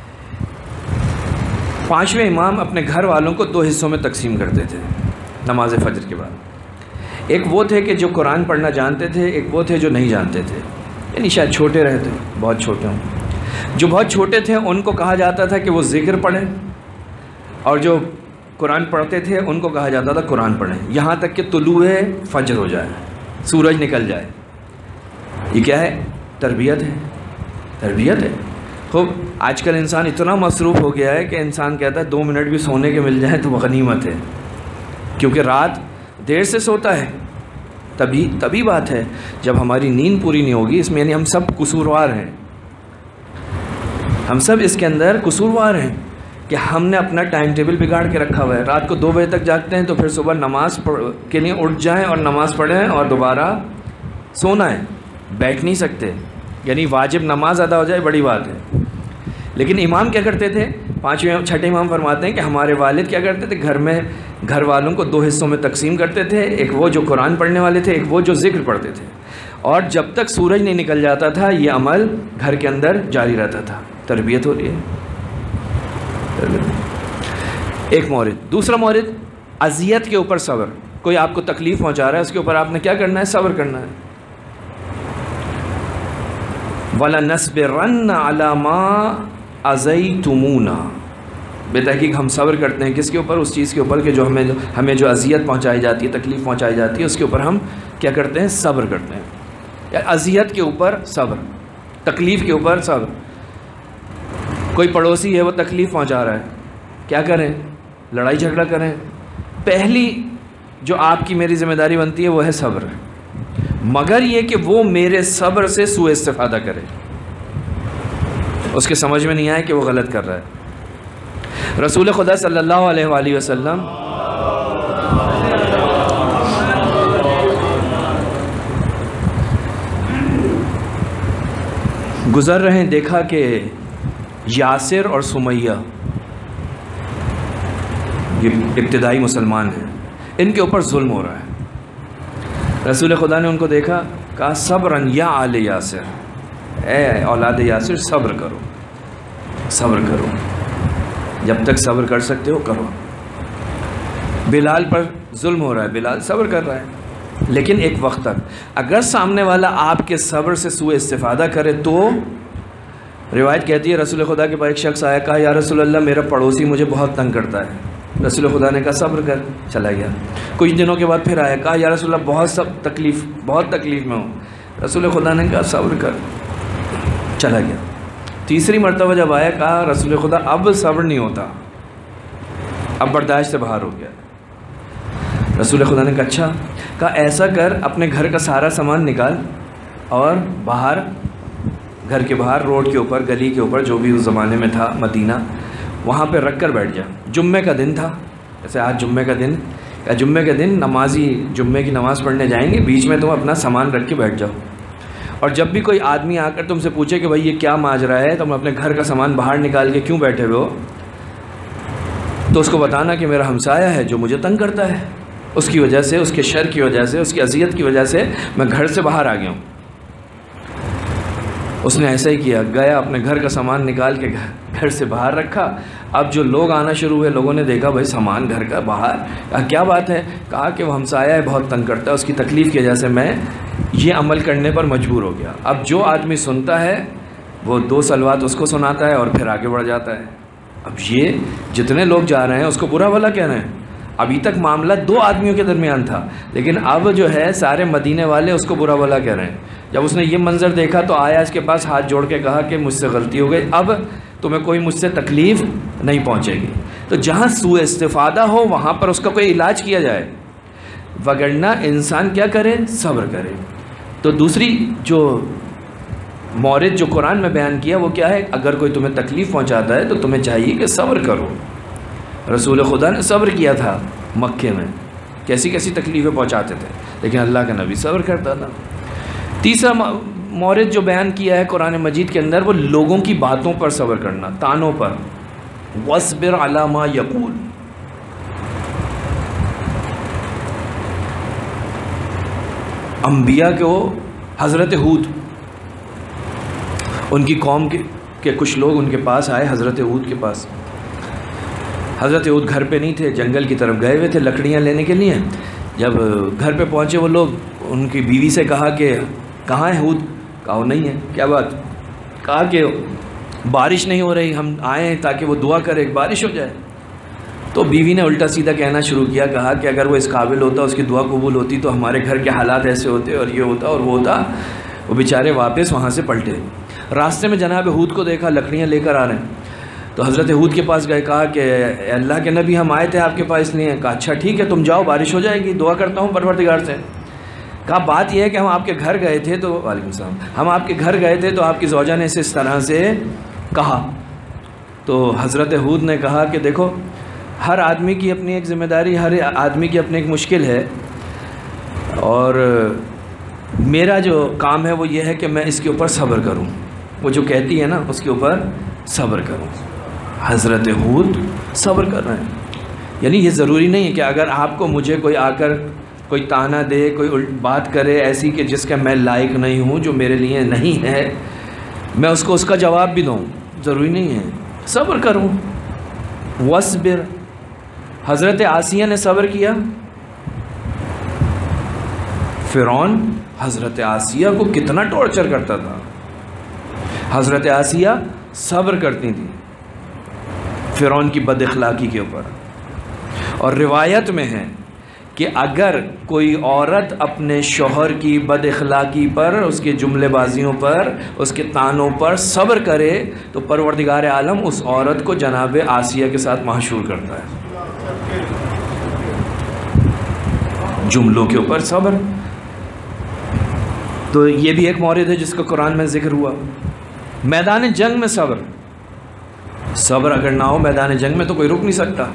پانچویں امام اپنے گھر والوں کو دو حصوں میں تقسیم کرتے تھے نماز فجر کے بعد۔ ایک وہ تھے کہ جو قرآن پڑھنا جانتے تھے، ایک وہ تھے جو نہیں جانتے تھے، یعنی شاید چھوٹے رہتے، بہت چھوٹے ہوں۔ جو بہت چھوٹے تھے ان کو کہا جاتا تھا کہ وہ ذکر پڑھیں، اور جو قرآن پڑھتے تھے ان کو کہا جاتا تھا قرآن پڑھیں، یہاں تک کہ طلوع فجر ہو جائے، سورج نکل جائے۔ یہ کیا ہے؟ تربیت ہے، تربیت ہے۔ خوب آج کل انسان اتنا مصروف ہو گیا ہے کہ انسان کہتا ہے دو منٹ بھی سونے کے مل جائیں تو غنیمت ہے، کیونکہ رات دیر سے سوتا ہے۔ تبھی تبھی بات ہے جب ہماری نیند پوری نہیں ہوگی، اس میں یعنی ہم سب قصوروار ہیں، ہم سب اس کے اندر قصوروار ہیں کہ ہم نے اپنا ٹائم ٹیبل بگاڑ کے رکھا ہوا ہے۔ رات کو دو بجے تک جاگتے ہیں تو پھر صبح نماز کے لیے اٹھ جائیں اور نماز پڑھیں اور دوبارہ سونا ہے، بیٹھ نہیں سکتے، یعنی واجب نماز ادا ہو جائے بڑی بات ہے۔ لیکن امام کیا کرتے تھے؟ پانچویں چھٹے امام فرماتے ہیں کہ ہمارے والد کیا کرتے تھے؟ گھر میں گھر والوں کو دو حصوں میں تقسیم کرتے تھے، ایک وہ جو قرآن پڑھنے والے تھے، ایک وہ جو ذکر پڑھتے تھے، اور جب تک سورج نہیں نکل جاتا تھا یہ عمل گھر کے اندر جاری رہتا تھا۔ تربیت ہو رہی ہے۔ ایک مورد۔ دوسرا مورد، اذیت کے اوپر صبر۔ کوئی آپ کو تکلیف پہنچا رہا ہے، اس کے اوپر آپ نے کیا کرنا ہے؟ صبر کرنا ہے۔ وَلَنَصْبِرَنَّ عَلَى مَا أَذَيْتُمُونَا، بے تحقیق ہم صبر کرتے ہیں کس کے اوپر؟ اس چیز کے اوپر کہ جو ہمیں ہمیں جو اذیت پہنچائی جاتی ہے، تکلیف پہنچائی جاتی ہے، اس کے اوپر ہم کیا کرتے ہیں؟ صبر کرتے ہیں۔ یار اذیت کے اوپر صبر، تکلیف کے اوپر صبر۔ کوئی پڑوسی ہے وہ تکلیف پہنچا رہا ہے، کیا کریں؟ لڑائی جھگڑا کریں؟ پہلی جو آپ کی میری ذمہ داری بنتی ہے وہ ہے صبر، مگر یہ کہ وہ میرے صبر سے سوء استفادہ کرے، اس کے سمجھ میں نہیں آئے کہ وہ غلط کر رہا ہے۔ رسول خدا صلی اللہ علیہ وآلہ وسلم گزر رہے ہیں، دیکھا کہ یاسر اور سمیہ یہ ابتدائی مسلمان ہیں، ان کے اوپر ظلم ہو رہا ہے۔ رسول خدا نے ان کو دیکھا، کہا صبراً یا آل یاسر، اے اولاد یاسر صبر کرو، صبر کرو، جب تک صبر کر سکتے ہو کرو۔ بلال پر ظلم ہو رہا ہے، بلال صبر کر رہا ہے، لیکن ایک وقت تک۔ اگر سامنے والا آپ کے صبر سے سوء استفادہ کرے تو روایت کہتی ہے رسول خدا کے پاس ایک شخص آیا، کہا یا رسول اللہ میرا پڑوسی مجھے بہت تنگ کرتا ہے۔ رسول خدا نے کہا صبر کر، چلا گیا۔ کچھ دنوں کے بعد پھر آیا، کہا یا رسول اللہ بہت سب تکلیف بہت تکلیف میں ہوں۔ رسول خدا نے کہا صبر کر، چلا گیا۔ تیسری مرتبہ جب آیا، کہا رسول خدا اب صبر نہیں ہوتا، اب برداشت سے باہر ہو گیا۔ رسول خدا نے کہا اچھا، کہا ایسا کر اپنے گھر کا سارا سامان نکال اور باہر، گھر کے باہر روڈ کے اوپر، گلی کے اوپر، جو بھی اس زمانے میں تھا مدینہ، وہاں پہ رکھ کر بیٹھ جا۔ جمعے کا دن تھا، جیسے آج جمعے کا دن، یا جمعے کے دن نمازی جمعے کی نماز پڑھنے جائیں گے، بیچ میں تم اپنا سامان رکھ کے بیٹھ جاؤ، اور جب بھی کوئی آدمی آ کر تم سے پوچھے کہ بھائی یہ کیا ماجرا ہے، تم اپنے گھر کا سامان باہر نکال کے کیوں بیٹھے ہوئے ہو، تو اس کو بتانا کہ میرا ہمسایہ ہے جو مجھے تنگ کرتا ہے، اس کی وجہ سے، اس کے شر کی وجہ سے، اس کی اذیت کی وجہ سے میں گھر سے باہر آ گیا ہوں۔ اس نے ایسا ہی کیا، گیا اپنے گھر کا سامان نکال کے گھر سے باہر رکھا۔ اب جو لوگ آنا شروع ہوئے، لوگوں نے دیکھا بھائی سامان گھر کا باہر، کہا کیا بات ہے؟ کہا کہ وہ ہمسایہ ہے، بہت تنگ کرتا ہے، اس کی تکلیف کی وجہ سے میں یہ عمل کرنے پر مجبور ہو گیا۔ اب جو آدمی سنتا ہے وہ دو صلوات اس کو سناتا ہے اور پھر آگے بڑھ جاتا ہے۔ اب یہ جتنے لوگ جا رہے ہیں اس کو برا بھلا کہہ رہے ہیں۔ ابھی تک معاملہ دو آدمیوں کے درمیان تھا، لیکن اب جو ہے سارے مدینے والے اس کو برا بھلا کہہ رہے ہیں۔ جب اس نے یہ منظر دیکھا تو آیا اس کے پاس ہاتھ جوڑ کے کہا کہ مجھ سے غلطی ہو گئی، اب تمہیں کوئی مجھ سے تکلیف نہیں پہنچے گی۔ تو جہاں سوء استفادہ ہو وہاں پر اس کا کوئی علاج کیا جائے، وگرنہ انسان کیا کرے؟ صبر کرے۔ تو دوسری جو مورد جو قرآن میں بیان کیا وہ کیا ہے؟ اگر کوئی تمہیں تکلیف پہنچاتا ہے تو تمہیں چاہیے کہ صبر کرو، رسول خدا نے صبر کیا تھا مکے میں، کیسی کیسی تکلیفیں پہنچاتے تھے، لیکن اللہ کا نبی صبر کرتا تھا۔ تیسرا مورد جو بیان کیا ہے قرآن مجید کے اندر، وہ لوگوں کی باتوں پر صبر کرنا، طعنوں پر، وَاصْبِرْ عَلَىٰ مَا يَقُولُ۔ انبیاء کو حضرت ہود، ان کی قوم کے کہ کچھ لوگ ان کے پاس آئے حضرت ہود کے پاس۔ حضرت ہود گھر پہ نہیں تھے، جنگل کی طرف گئے ہوئے تھے لکڑیاں لینے کے لیے۔ جب گھر پہ پہنچے وہ لوگ، ان کی بیوی سے کہا کہ کہاں ہے ہود؟ کہا وہ نہیں ہے۔ کیا بات؟ کہا کہ بارش نہیں ہو رہی، ہم آئے ہیں تاکہ وہ دعا کرے بارش ہو جائے۔ تو بیوی نے الٹا سیدھا کہنا شروع کیا، کہا کہ اگر وہ اس قابل ہوتا، اس کی دعا قبول ہوتی تو ہمارے گھر کے حالات ایسے ہوتے اور یہ ہوتا اور وہ ہوتا۔ وہ بیچارے واپس وہاں سے پلٹے، راستے میں جناب ہود کو دیکھا لکڑیاں لے کر آ رہے ہیں، تو حضرت ہود کے پاس گئے، کہا کہ اے اللہ کے نبی ہم آئے تھے آپ کے پاس نہیں ہیں۔ کہا اچھا ٹھیک ہے، تم جاؤ، بارش ہو جائے گی، دعا کرتا ہوں پروردگار سے۔ کہا بات یہ ہے کہ ہم آپ کے گھر گئے تھے تو وعلیکم السلام ہم آپ کے گھر گئے تھے تو آپ کی زوجہ نے اسے اس طرح سے کہا۔ تو حضرت ہود نے کہا کہ دیکھو، ہر آدمی کی اپنی ایک ذمہ داری، ہر آدمی کی اپنی ایک مشکل ہے، اور میرا جو کام ہے وہ یہ ہے کہ میں اس کے اوپر صبر کروں، وہ جو کہتی ہے نا اس کے اوپر صبر کروں۔ حضرت ہود صبر کر رہے ہیں، یعنی یہ ضروری نہیں ہے کہ اگر آپ کو مجھے کوئی آ کر کوئی طعنہ دے، کوئی بات کرے ایسی کہ جس کا میں لائق نہیں ہوں، جو میرے لیے نہیں ہے، میں اس کو اس کا جواب بھی دوں، ضروری نہیں ہے، صبر کروں۔ وَاصْبِرْ، حضرت آسیہ نے صبر کیا۔ فرعون حضرت آسیہ کو کتنا ٹارچر کرتا تھا، حضرت آسیہ صبر کرتی تھی فرعون کی بد اخلاقی کے اوپر۔ اور روایت میں ہے کہ اگر کوئی عورت اپنے شوہر کی بد اخلاقی پر، اس کے جملے بازیوں پر، اس کے طعنوں پر صبر کرے تو پروردگار عالم اس عورت کو جناب آسیہ کے ساتھ محشور کرتا ہے۔ جملوں کے اوپر صبر، تو یہ بھی ایک مورد ہے جس کا قرآن میں ذکر ہوا۔ میدان جنگ میں صبر، صبر اگر نہ ہو میدان جنگ میں تو کوئی رک نہیں سکتا۔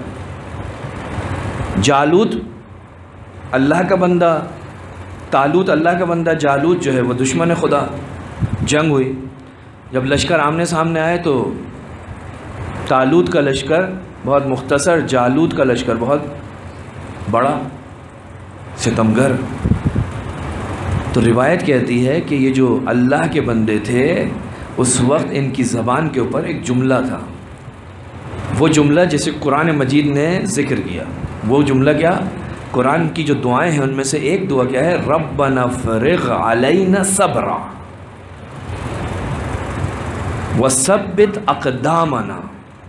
جالوت اللہ کا بندہ، طالوت اللہ کا بندہ، جالوت جو ہے وہ دشمن خدا۔ جنگ ہوئی، جب لشکر آمنے سامنے آئے تو طالوت کا لشکر بہت مختصر، جالوت کا لشکر بہت بڑا، ستمگر۔ تو روایت کہتی ہے کہ یہ جو اللہ کے بندے تھے اس وقت ان کی زبان کے اوپر ایک جملہ تھا، وہ جملہ جسے قرآن مجید نے ذکر کیا۔ وہ جملہ کیا؟ قرآن کی جو دعائیں ہیں ان میں سے ایک دعا کیا ہے؟ ربنا افرغ علینا صبرا وثبت اقدامنا۔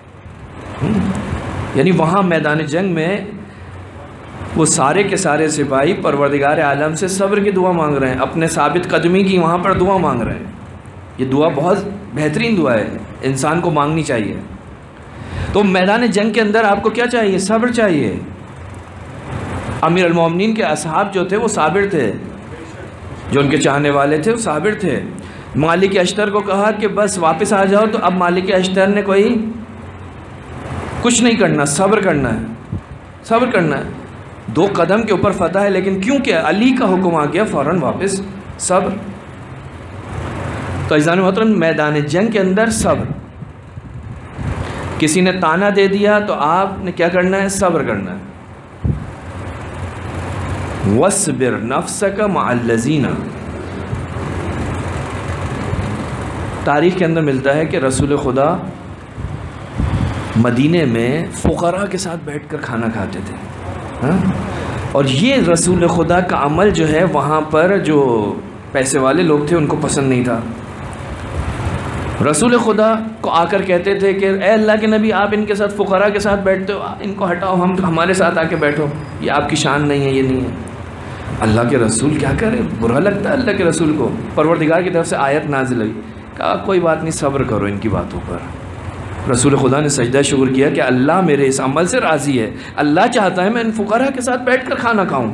یعنی وہاں میدان جنگ میں وہ سارے کے سارے سپاہی پروردگار عالم سے صبر کی دعا مانگ رہے ہیں، اپنے ثابت قدمی کی وہاں پر دعا مانگ رہے ہیں۔ یہ دعا بہت بہترین دعا ہے، انسان کو مانگنی چاہیے۔ تو میدان جنگ کے اندر آپ کو کیا چاہیے؟ صبر چاہیے۔ امیر المومنین کے اصحاب جو تھے وہ صابر تھے، جو ان کے چاہنے والے تھے وہ صابر تھے۔ مالک اشتر کو کہا کہ بس واپس آ جاؤ، تو اب مالک اشتر نے کوئی کچھ نہیں کرنا، صبر کرنا ہے، صبر کرنا ہے۔ دو قدم کے اوپر فتح ہے، لیکن کیونکہ علی کا حکم آ گیا فوراً واپس صبر۔ تو عزیزان محترم، میدان جنگ کے اندر صبر، کسی نے طعنہ دے دیا تو آپ نے کیا کرنا ہے؟ صبر کرنا ہے۔ وَاصْبِرْ نَفْسَكَ مَعَ الَّذِينَ، تاریخ کے اندر ملتا ہے کہ رسول خدا مدینے میں فقراء کے ساتھ بیٹھ کر کھانا کھاتے تھے، ہاں؟ اور یہ رسول خدا کا عمل جو ہے وہاں پر جو پیسے والے لوگ تھے ان کو پسند نہیں تھا۔ رسول خدا کو آ کر کہتے تھے کہ اے اللہ کے نبی، آپ ان کے ساتھ فقراء کے ساتھ بیٹھتے ہو، ان کو ہٹاؤ، ہم ہمارے ساتھ آ کے بیٹھو، یہ آپ کی شان نہیں ہے، یہ نہیں ہے۔ اللہ کے رسول کیا کرے، برا لگتا ہے اللہ کے رسول کو۔ پروردگار کی طرف سے آیت نازل ہوئی، کہا کوئی بات نہیں، صبر کرو ان کی باتوں پر۔ رسول خدا نے سجدہ شکر کیا کہ اللہ میرے اس عمل سے راضی ہے، اللہ چاہتا ہے میں ان فقراء کے ساتھ بیٹھ کر کھانا کھاؤں،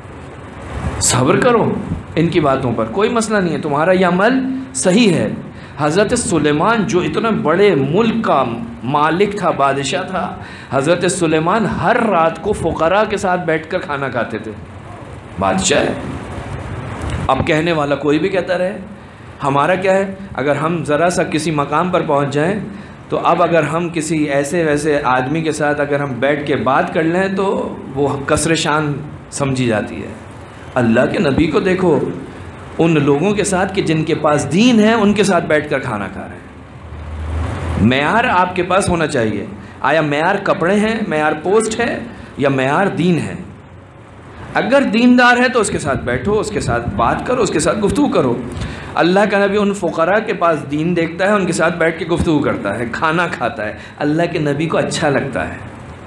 صبر کرو ان کی باتوں پر، کوئی مسئلہ نہیں ہے، تمہارا یہ عمل صحیح ہے۔ حضرت سلیمان جو اتنے بڑے ملک کا مالک تھا، بادشاہ تھا، حضرت سلیمان ہر رات کو فقراء کے ساتھ بیٹھ کر کھانا کھاتے تھے. بادشاہ ہے. اب کہنے والا کوئی بھی کہتا رہے. ہمارا کیا ہے، اگر ہم ذرا سا کسی مقام پر پہنچ جائیں تو اب اگر ہم کسی ایسے ویسے آدمی کے ساتھ اگر ہم بیٹھ کے بات کر لیں تو وہ کسر شان سمجھی جاتی ہے. اللہ کے نبی کو دیکھو ان لوگوں کے ساتھ کہ جن کے پاس دین ہے ان کے ساتھ بیٹھ کر کھانا کھا رہے ہیں. معیار آپ کے پاس ہونا چاہیے. آیا معیار کپڑے ہیں، معیار پوسٹ ہے، یا معیار دین ہے؟ اگر دیندار ہے تو اس کے ساتھ بیٹھو، اس کے ساتھ بات کرو، اس کے ساتھ گفتگو کرو. اللہ کا نبی ان فقراء کے پاس دین دیکھتا ہے، ان کے ساتھ بیٹھ کے گفتگو کرتا ہے، کھانا کھاتا ہے. اللہ کے نبی کو اچھا لگتا ہے.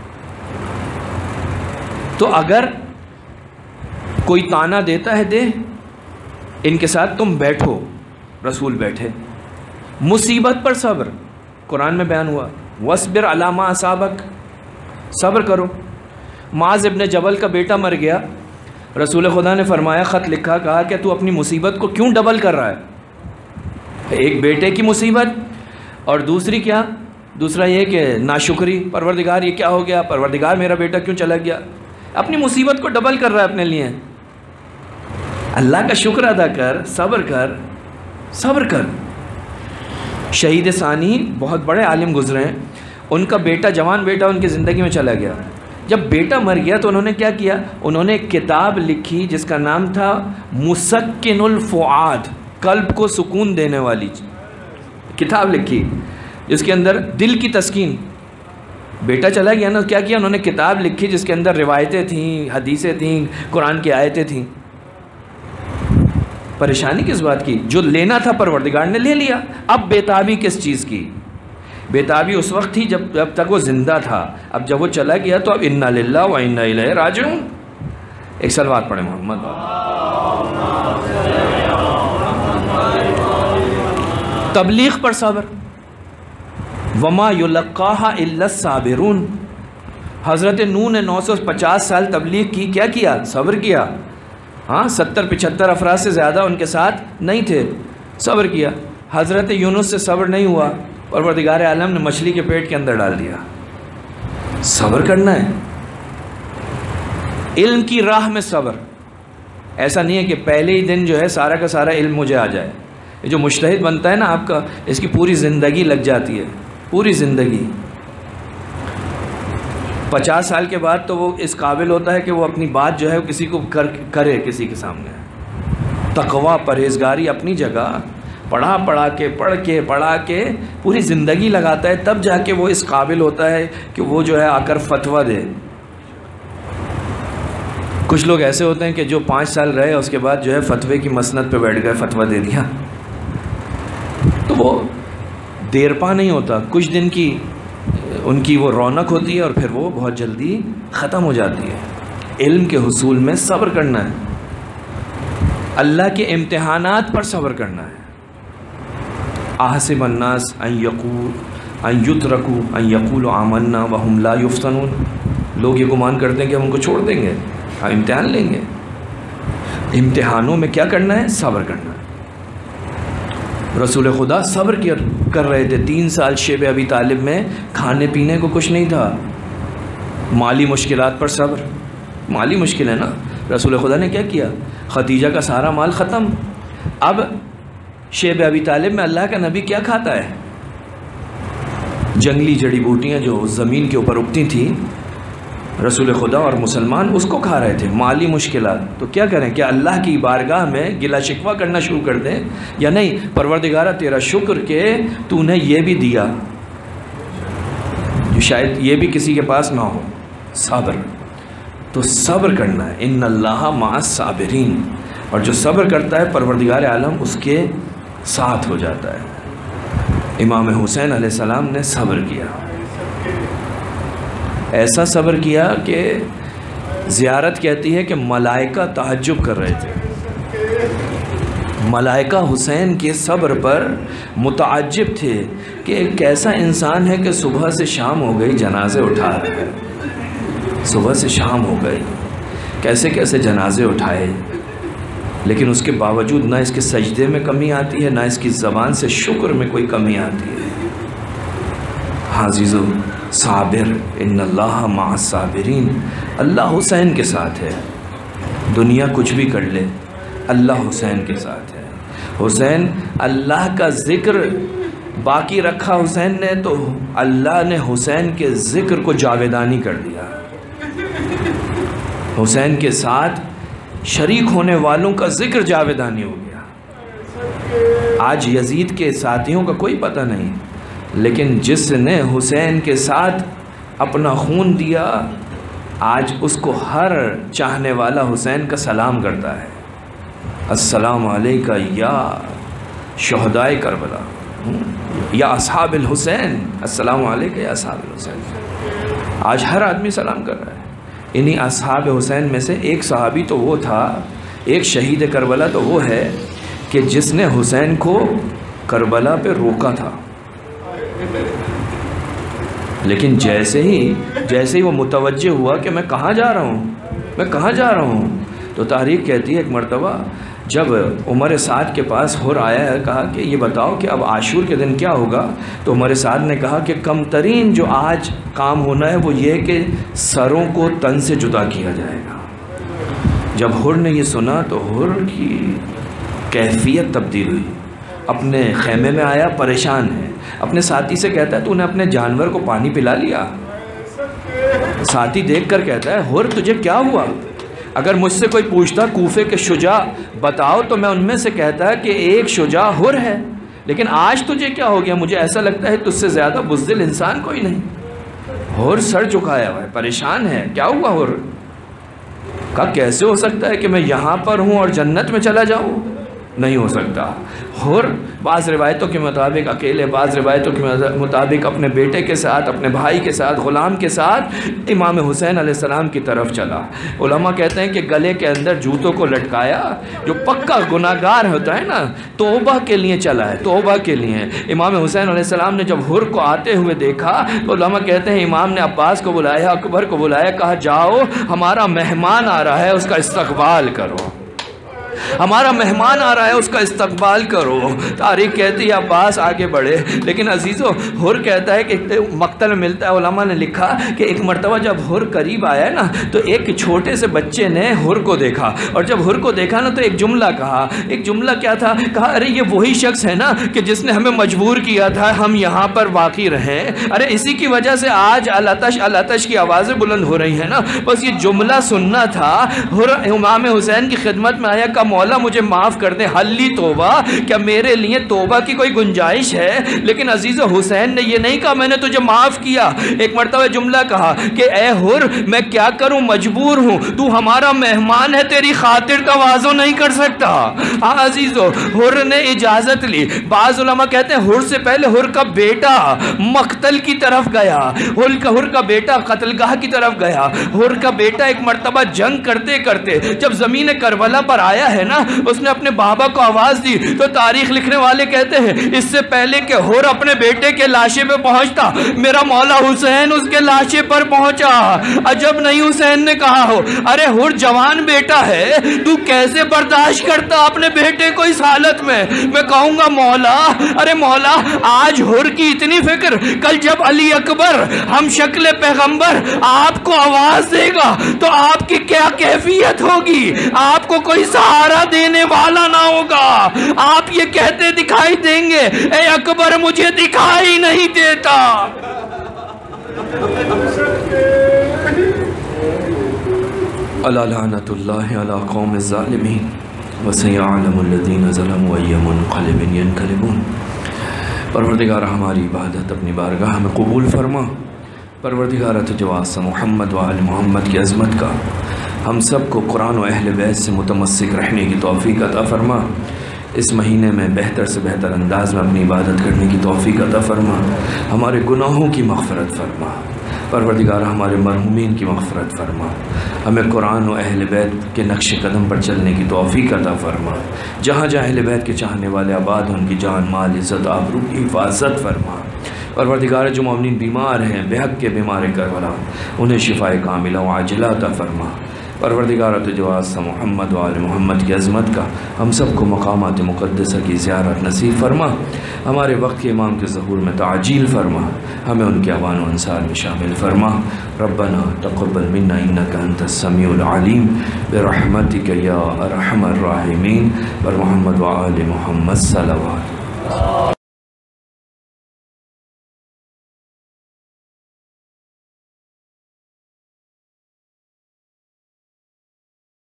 تو اگر کوئی طعنہ دیتا ہے دے، ان کے ساتھ تم بیٹھو. رسول بیٹھے. مصیبت پر صبر قرآن میں بیان ہوا، وَاصْبِرْ عَلَىٰ مَا أَصَابَكَ، صبر کرو. معاذ ابن جبل کا بیٹا مر گیا. رسول خدا نے فرمایا، خط لکھا، کہا کہ تو اپنی مصیبت کو کیوں ڈبل کر رہا ہے؟ ایک بیٹے کی مصیبت اور دوسری کیا؟ دوسرا یہ کہ ناشکری، پروردگار یہ کیا ہو گیا، پروردگار میرا بیٹا کیوں چلا گیا؟ اپنی مصیبت کو ڈبل کر رہا ہے اپنے لیے. اللہ کا شکر ادا کر، صبر کر، صبر کر. شہید ثانی بہت بڑے عالم گزرے ہیں. ان کا بیٹا، جوان بیٹا ان کی زندگی میں چلا گیا. جب بیٹا مر گیا تو انہوں نے کیا کیا؟ انہوں نے ایک کتاب لکھی جس کا نام تھا مسکن الفؤاد، قلب کو سکون دینے والی کتاب لکھی، جس کے اندر دل کی تسکین. بیٹا چلا گیا نا، کیا کیا انہوں نے؟ کتاب لکھی جس کے اندر روایتیں تھیں، حدیثیں تھیں، قرآن کی آیتیں تھیں. پریشانی کس بات کی؟ جو لینا تھا پروردگار نے لے لیا. اب بیتابی کس چیز کی؟ بیتابی اس وقت تھی جب جب تک وہ زندہ تھا. اب جب وہ چلا گیا تو اب انا للہ و انا الیہ راجعون. ایک صلوات پڑھیں محمد. تبلیغ پر صبر. وما یلقاها الا الصابرون. حضرت نوح نے نو سو پچاس سال تبلیغ کی. کیا کیا؟ صبر کیا. ہاں ستر پچہتر افراد سے زیادہ ان کے ساتھ نہیں تھے، صبر کیا. حضرت یونس سے صبر نہیں ہوا، پروردگار عالم نے مچھلی کے پیٹ کے اندر ڈال دیا. صبر کرنا ہے. علم کی راہ میں صبر. ایسا نہیں ہے کہ پہلے ہی دن جو ہے سارا کا سارا علم مجھے آ جائے. یہ جو مجتہد بنتا ہے نا آپ کا، اس کی پوری زندگی لگ جاتی ہے، پوری زندگی. پچاس سال کے بعد تو وہ اس قابل ہوتا ہے کہ وہ اپنی بات جو ہے کسی کو کر کرے کسی کے سامنے. تقویٰ، پرہیزگاری اپنی جگہ، پڑھا پڑھا کے پڑھ کے پڑھا کے پوری زندگی لگاتا ہے، تب جا کے وہ اس قابل ہوتا ہے کہ وہ جو ہے آ کر فتویٰ دے. کچھ لوگ ایسے ہوتے ہیں کہ جو پانچ سال رہے اس کے بعد جو ہے فتوے کی مسند پہ بیٹھ گئے، فتویٰ دے دیا. تو وہ دیر پا نہیں ہوتا، کچھ دن کی ان کی وہ رونق ہوتی ہے اور پھر وہ بہت جلدی ختم ہو جاتی ہے. علم کے حصول میں صبر کرنا ہے. اللہ کے امتحانات پر صبر کرنا ہے. احسب الناس ان یقول ان یترکوا ان یقولوا آمنا وهم لا یفتنون. لوگ یہ گمان کرتے ہیں کہ ہم ان کو چھوڑ دیں گے، ہم امتحان لیں گے. امتحانوں میں کیا کرنا ہے؟ صبر کرنا ہے. رسول خدا صبر کر رہے تھے. تین سال شیب ابی طالب میں کھانے پینے کو کچھ نہیں تھا. مالی مشکلات پر صبر. مالی مشکل ہے نا. رسول خدا نے کیا کیا؟ خدیجہ کا سارا مال ختم. اب شیب ابی طالب میں اللہ کا نبی کیا کھاتا ہے؟ جنگلی جڑی بوٹیاں جو زمین کے اوپر اگتی تھیں، رسول خدا اور مسلمان اس کو کھا رہے تھے. مالی مشکلات. تو کیا کریں؟ کیا اللہ کی بارگاہ میں گلا شکوہ کرنا شروع کر دیں یا نہیں؟ پروردگارہ تیرا شکر کہ تو نے یہ بھی دیا جو شاید یہ بھی کسی کے پاس نہ ہو. صبر. تو صبر کرنا ہے. ان اللہ مع الصابرین. اور جو صبر کرتا ہے پروردگار عالم اس کے ساتھ ہو جاتا ہے. امام حسین علیہ السلام نے صبر کیا. ایسا صبر کیا کہ زیارت کہتی ہے کہ ملائکہ تعجب کر رہے تھے. ملائکہ حسین کے صبر پر متعجب تھے کہ ایک کیسا انسان ہے کہ صبح سے شام ہو گئی جنازے اٹھا رہا ہے. صبح سے شام ہو گئی، کیسے کیسے جنازے اٹھائے. لیکن اس کے باوجود نہ اس کے سجدے میں کمی آتی ہے، نہ اس کی زبان سے شکر میں کوئی کمی آتی ہے۔ ہاں عزیزو، صابر، ان اللہ مع الصابرین، اللہ حسین کے ساتھ ہے۔ دنیا کچھ بھی کر لے، اللہ حسین کے ساتھ ہے۔ حسین اللہ کا ذکر باقی رکھا حسین نے، تو اللہ نے حسین کے ذکر کو جاویدانی کر دیا۔ حسین کے ساتھ شریک ہونے والوں کا ذکر جاویدانی ہو گیا۔ آج یزید کے ساتھیوں کا کوئی پتہ نہیں، لیکن جس نے حسین کے ساتھ اپنا خون دیا، آج اس کو ہر چاہنے والا حسین کا سلام کرتا ہے۔ السلام علیکہ یا شہدائے کربلا، یا اصحاب الحسین، السلام علیکہ یا اصحاب الحسین۔ آج ہر آدمی سلام کر رہا ہے۔ انہی اصحاب حسین میں سے ایک صحابی تو وہ تھا، ایک شہید کربلا تو وہ ہے کہ جس نے حسین کو کربلا پہ روکا تھا، لیکن جیسے ہی جیسے ہی وہ متوجہ ہوا کہ میں کہاں جا رہا ہوں میں کہاں جا رہا ہوں تو تاریخ کہتی ہے ایک مرتبہ جب عمر سعد کے پاس حر آیا ہے، کہا کہ یہ بتاؤ کہ اب عاشور کے دن کیا ہوگا، تو عمر سعد نے کہا کہ کم ترین جو آج کام ہونا ہے وہ یہ کہ سروں کو تن سے جدا کیا جائے گا۔ جب حر نے یہ سنا تو حر کی کیفیت تبدیل ہوئی، اپنے خیمے میں آیا، پریشان ہے، اپنے ساتھی سے کہتا ہے تو نے اپنے جانور کو پانی پلا لیا؟ ساتھی دیکھ کر کہتا ہے حر تجھے کیا ہوا؟ اگر مجھ سے کوئی پوچھتا کوفے کے شجاع بتاؤ تو میں ان میں سے کہتا ہے کہ ایک شجاع حر ہے، لیکن آج تجھے کیا ہو گیا؟ مجھے ایسا لگتا ہے تجھ سے زیادہ بزدل انسان کوئی نہیں۔ حر سر جھکایا ہوا ہے، پریشان ہے، کیا ہوا حر؟ کہا کیسے ہو سکتا ہے کہ میں یہاں پر ہوں اور جنت میں چلا جاؤں؟ نہیں ہو سکتا۔ حر بعض روایتوں کے مطابق اکیلے، بعض روایتوں کے مطابق اپنے بیٹے کے ساتھ، اپنے بھائی کے ساتھ، غلام کے ساتھ امام حسین علیہ السلام کی طرف چلا۔ علماء کہتے ہیں کہ گلے کے اندر جوتوں کو لٹکایا، جو پکا گناہگار ہوتا ہے نا، توبہ کے لیے چلا ہے، توبہ کے لیے۔ امام حسین علیہ السلام نے جب حر کو آتے ہوئے دیکھا تو علماء کہتے ہیں امام نے عباس کو بلایا، اکبر کو بلایا، کہا جاؤ ہمارا مہمان آ رہا ہے، اس کا استقبال کرو، ہمارا مہمان آ رہا ہے، اس کا استقبال کرو۔ تاریخ کہتی ہے عباس آگے بڑھے، لیکن عزیزو حر کہتا ہے کہ مقتل میں ملتا ہے، علماء نے لکھا کہ ایک مرتبہ جب حر قریب آیا نا تو ایک چھوٹے سے بچے نے حر کو دیکھا، اور جب حر کو دیکھا نا تو ایک جملہ کہا۔ ایک جملہ کیا تھا؟ کہا ارے یہ وہی شخص ہے نا کہ جس نے ہمیں مجبور کیا تھا ہم یہاں پر واقع رہیں، ارے اسی کی وجہ سے آج الاتش الاتش کی آوازیں بلند ہو رہی ہیں نا، بس یہ جملہ سننا تھا۔ حر امام حسین کی خدمت میں آیا کہ مولا مجھے معاف کر دے، حلی توبہ، کیا میرے لیے توبہ کی کوئی گنجائش ہے؟ لیکن عزیز حسین نے یہ نہیں کہا میں نے تجھے معاف کیا۔ ایک مرتبہ جملہ کہا کہ اے حر میں کیا کروں، مجبور ہوں، تو ہمارا مہمان ہے، تیری خاطر تواضع نہیں کر سکتا۔ ہاں عزیزو، حر نے اجازت لی۔ بعض علماء کہتے ہیں حر سے پہلے حر کا بیٹا مقتل کی طرف گیا، حر کا حر کا بیٹا قتل گاہ کی طرف گیا۔ حر کا بیٹا ایک مرتبہ جنگ کرتے کرتے جب زمین کربلا پر آیا ہے نا، اس نے اپنے بابا کو آواز دی، تو تاریخ لکھنے والے کہتے ہیں اس سے پہلے کہ حر اپنے بیٹے کے لاشے پہ پہنچتا، میرا مولا حسین اس کے لاشے پر پہنچا۔ عجب نہیں حسین نے کہا ہو، ارے حر جوان بیٹا ہے، تو کیسے برداشت کرتا اپنے بیٹے کو اس حالت میں؟ میں کہوں گا مولا، ارے مولا آج حر کی اتنی فکر، کل جب علی اکبر ہم شکل پیغمبر آپ کو آواز دے گا تو آپ کی کیا کیفیت ہوگی؟ آپ کو کوئی سہارا دینے والا نہ ہوگا، آپ یہ کہتے دکھائی دیں گے اے اکبر مجھے دکھائی نہیں دیتا۔ الا لعنت اللہ علی قوم الظالمین وسیعلم الذین ظلموا ای منقلب ینقلبون۔ پروردگار ہماری عبادت اپنی بارگاہ میں قبول فرما۔ پروردگار تجھے واسطہ محمد و آل محمد کی عظمت کا ہم سب کو قرآن و اہل بیت سے متمسک رہنے کی توفیق عطا فرما۔ اس مہینے میں بہتر سے بہتر انداز میں اپنی عبادت کرنے کی توفیق عطا فرما۔ ہمارے گناہوں کی مغفرت فرما۔ پروردگار ہمارے مرحومین کی مغفرت فرما۔ ہمیں قرآن و اہل بیت کے نقش قدم پر چلنے کی توفیق عطا فرما۔ جہاں جہاں اہل بیت کے چاہنے والے آباد ہیں ان کی جان مال عزت آبرو کی حفاظت فرما۔ پروردگار جو مومنین بیمار ہیں بے حق کے بیمار کربلا انہیں شفائے کاملہ و عاجلہ عطا فرما۔ परवरदिगार तो जो आस्था मोहम्मद व आले मोहम्मद की अज़मत का हम सब को मकामात मुक़द्दसा की ज़ियारत नसीब फरमा, हमारे वक्त के इमाम के ज़हूर में ताजील फरमा, हमें उनके अवान व अंसार में शामिल फरमा। रब्बना तक़ब्बल मिन्ना इन्नका अंतस समीउल अलीम बिरहमतिका या अरहमर राहिमीन बर मोहम्मद व आले मोहम्मद सल्लल्लाहु अलैहि वसल्लम।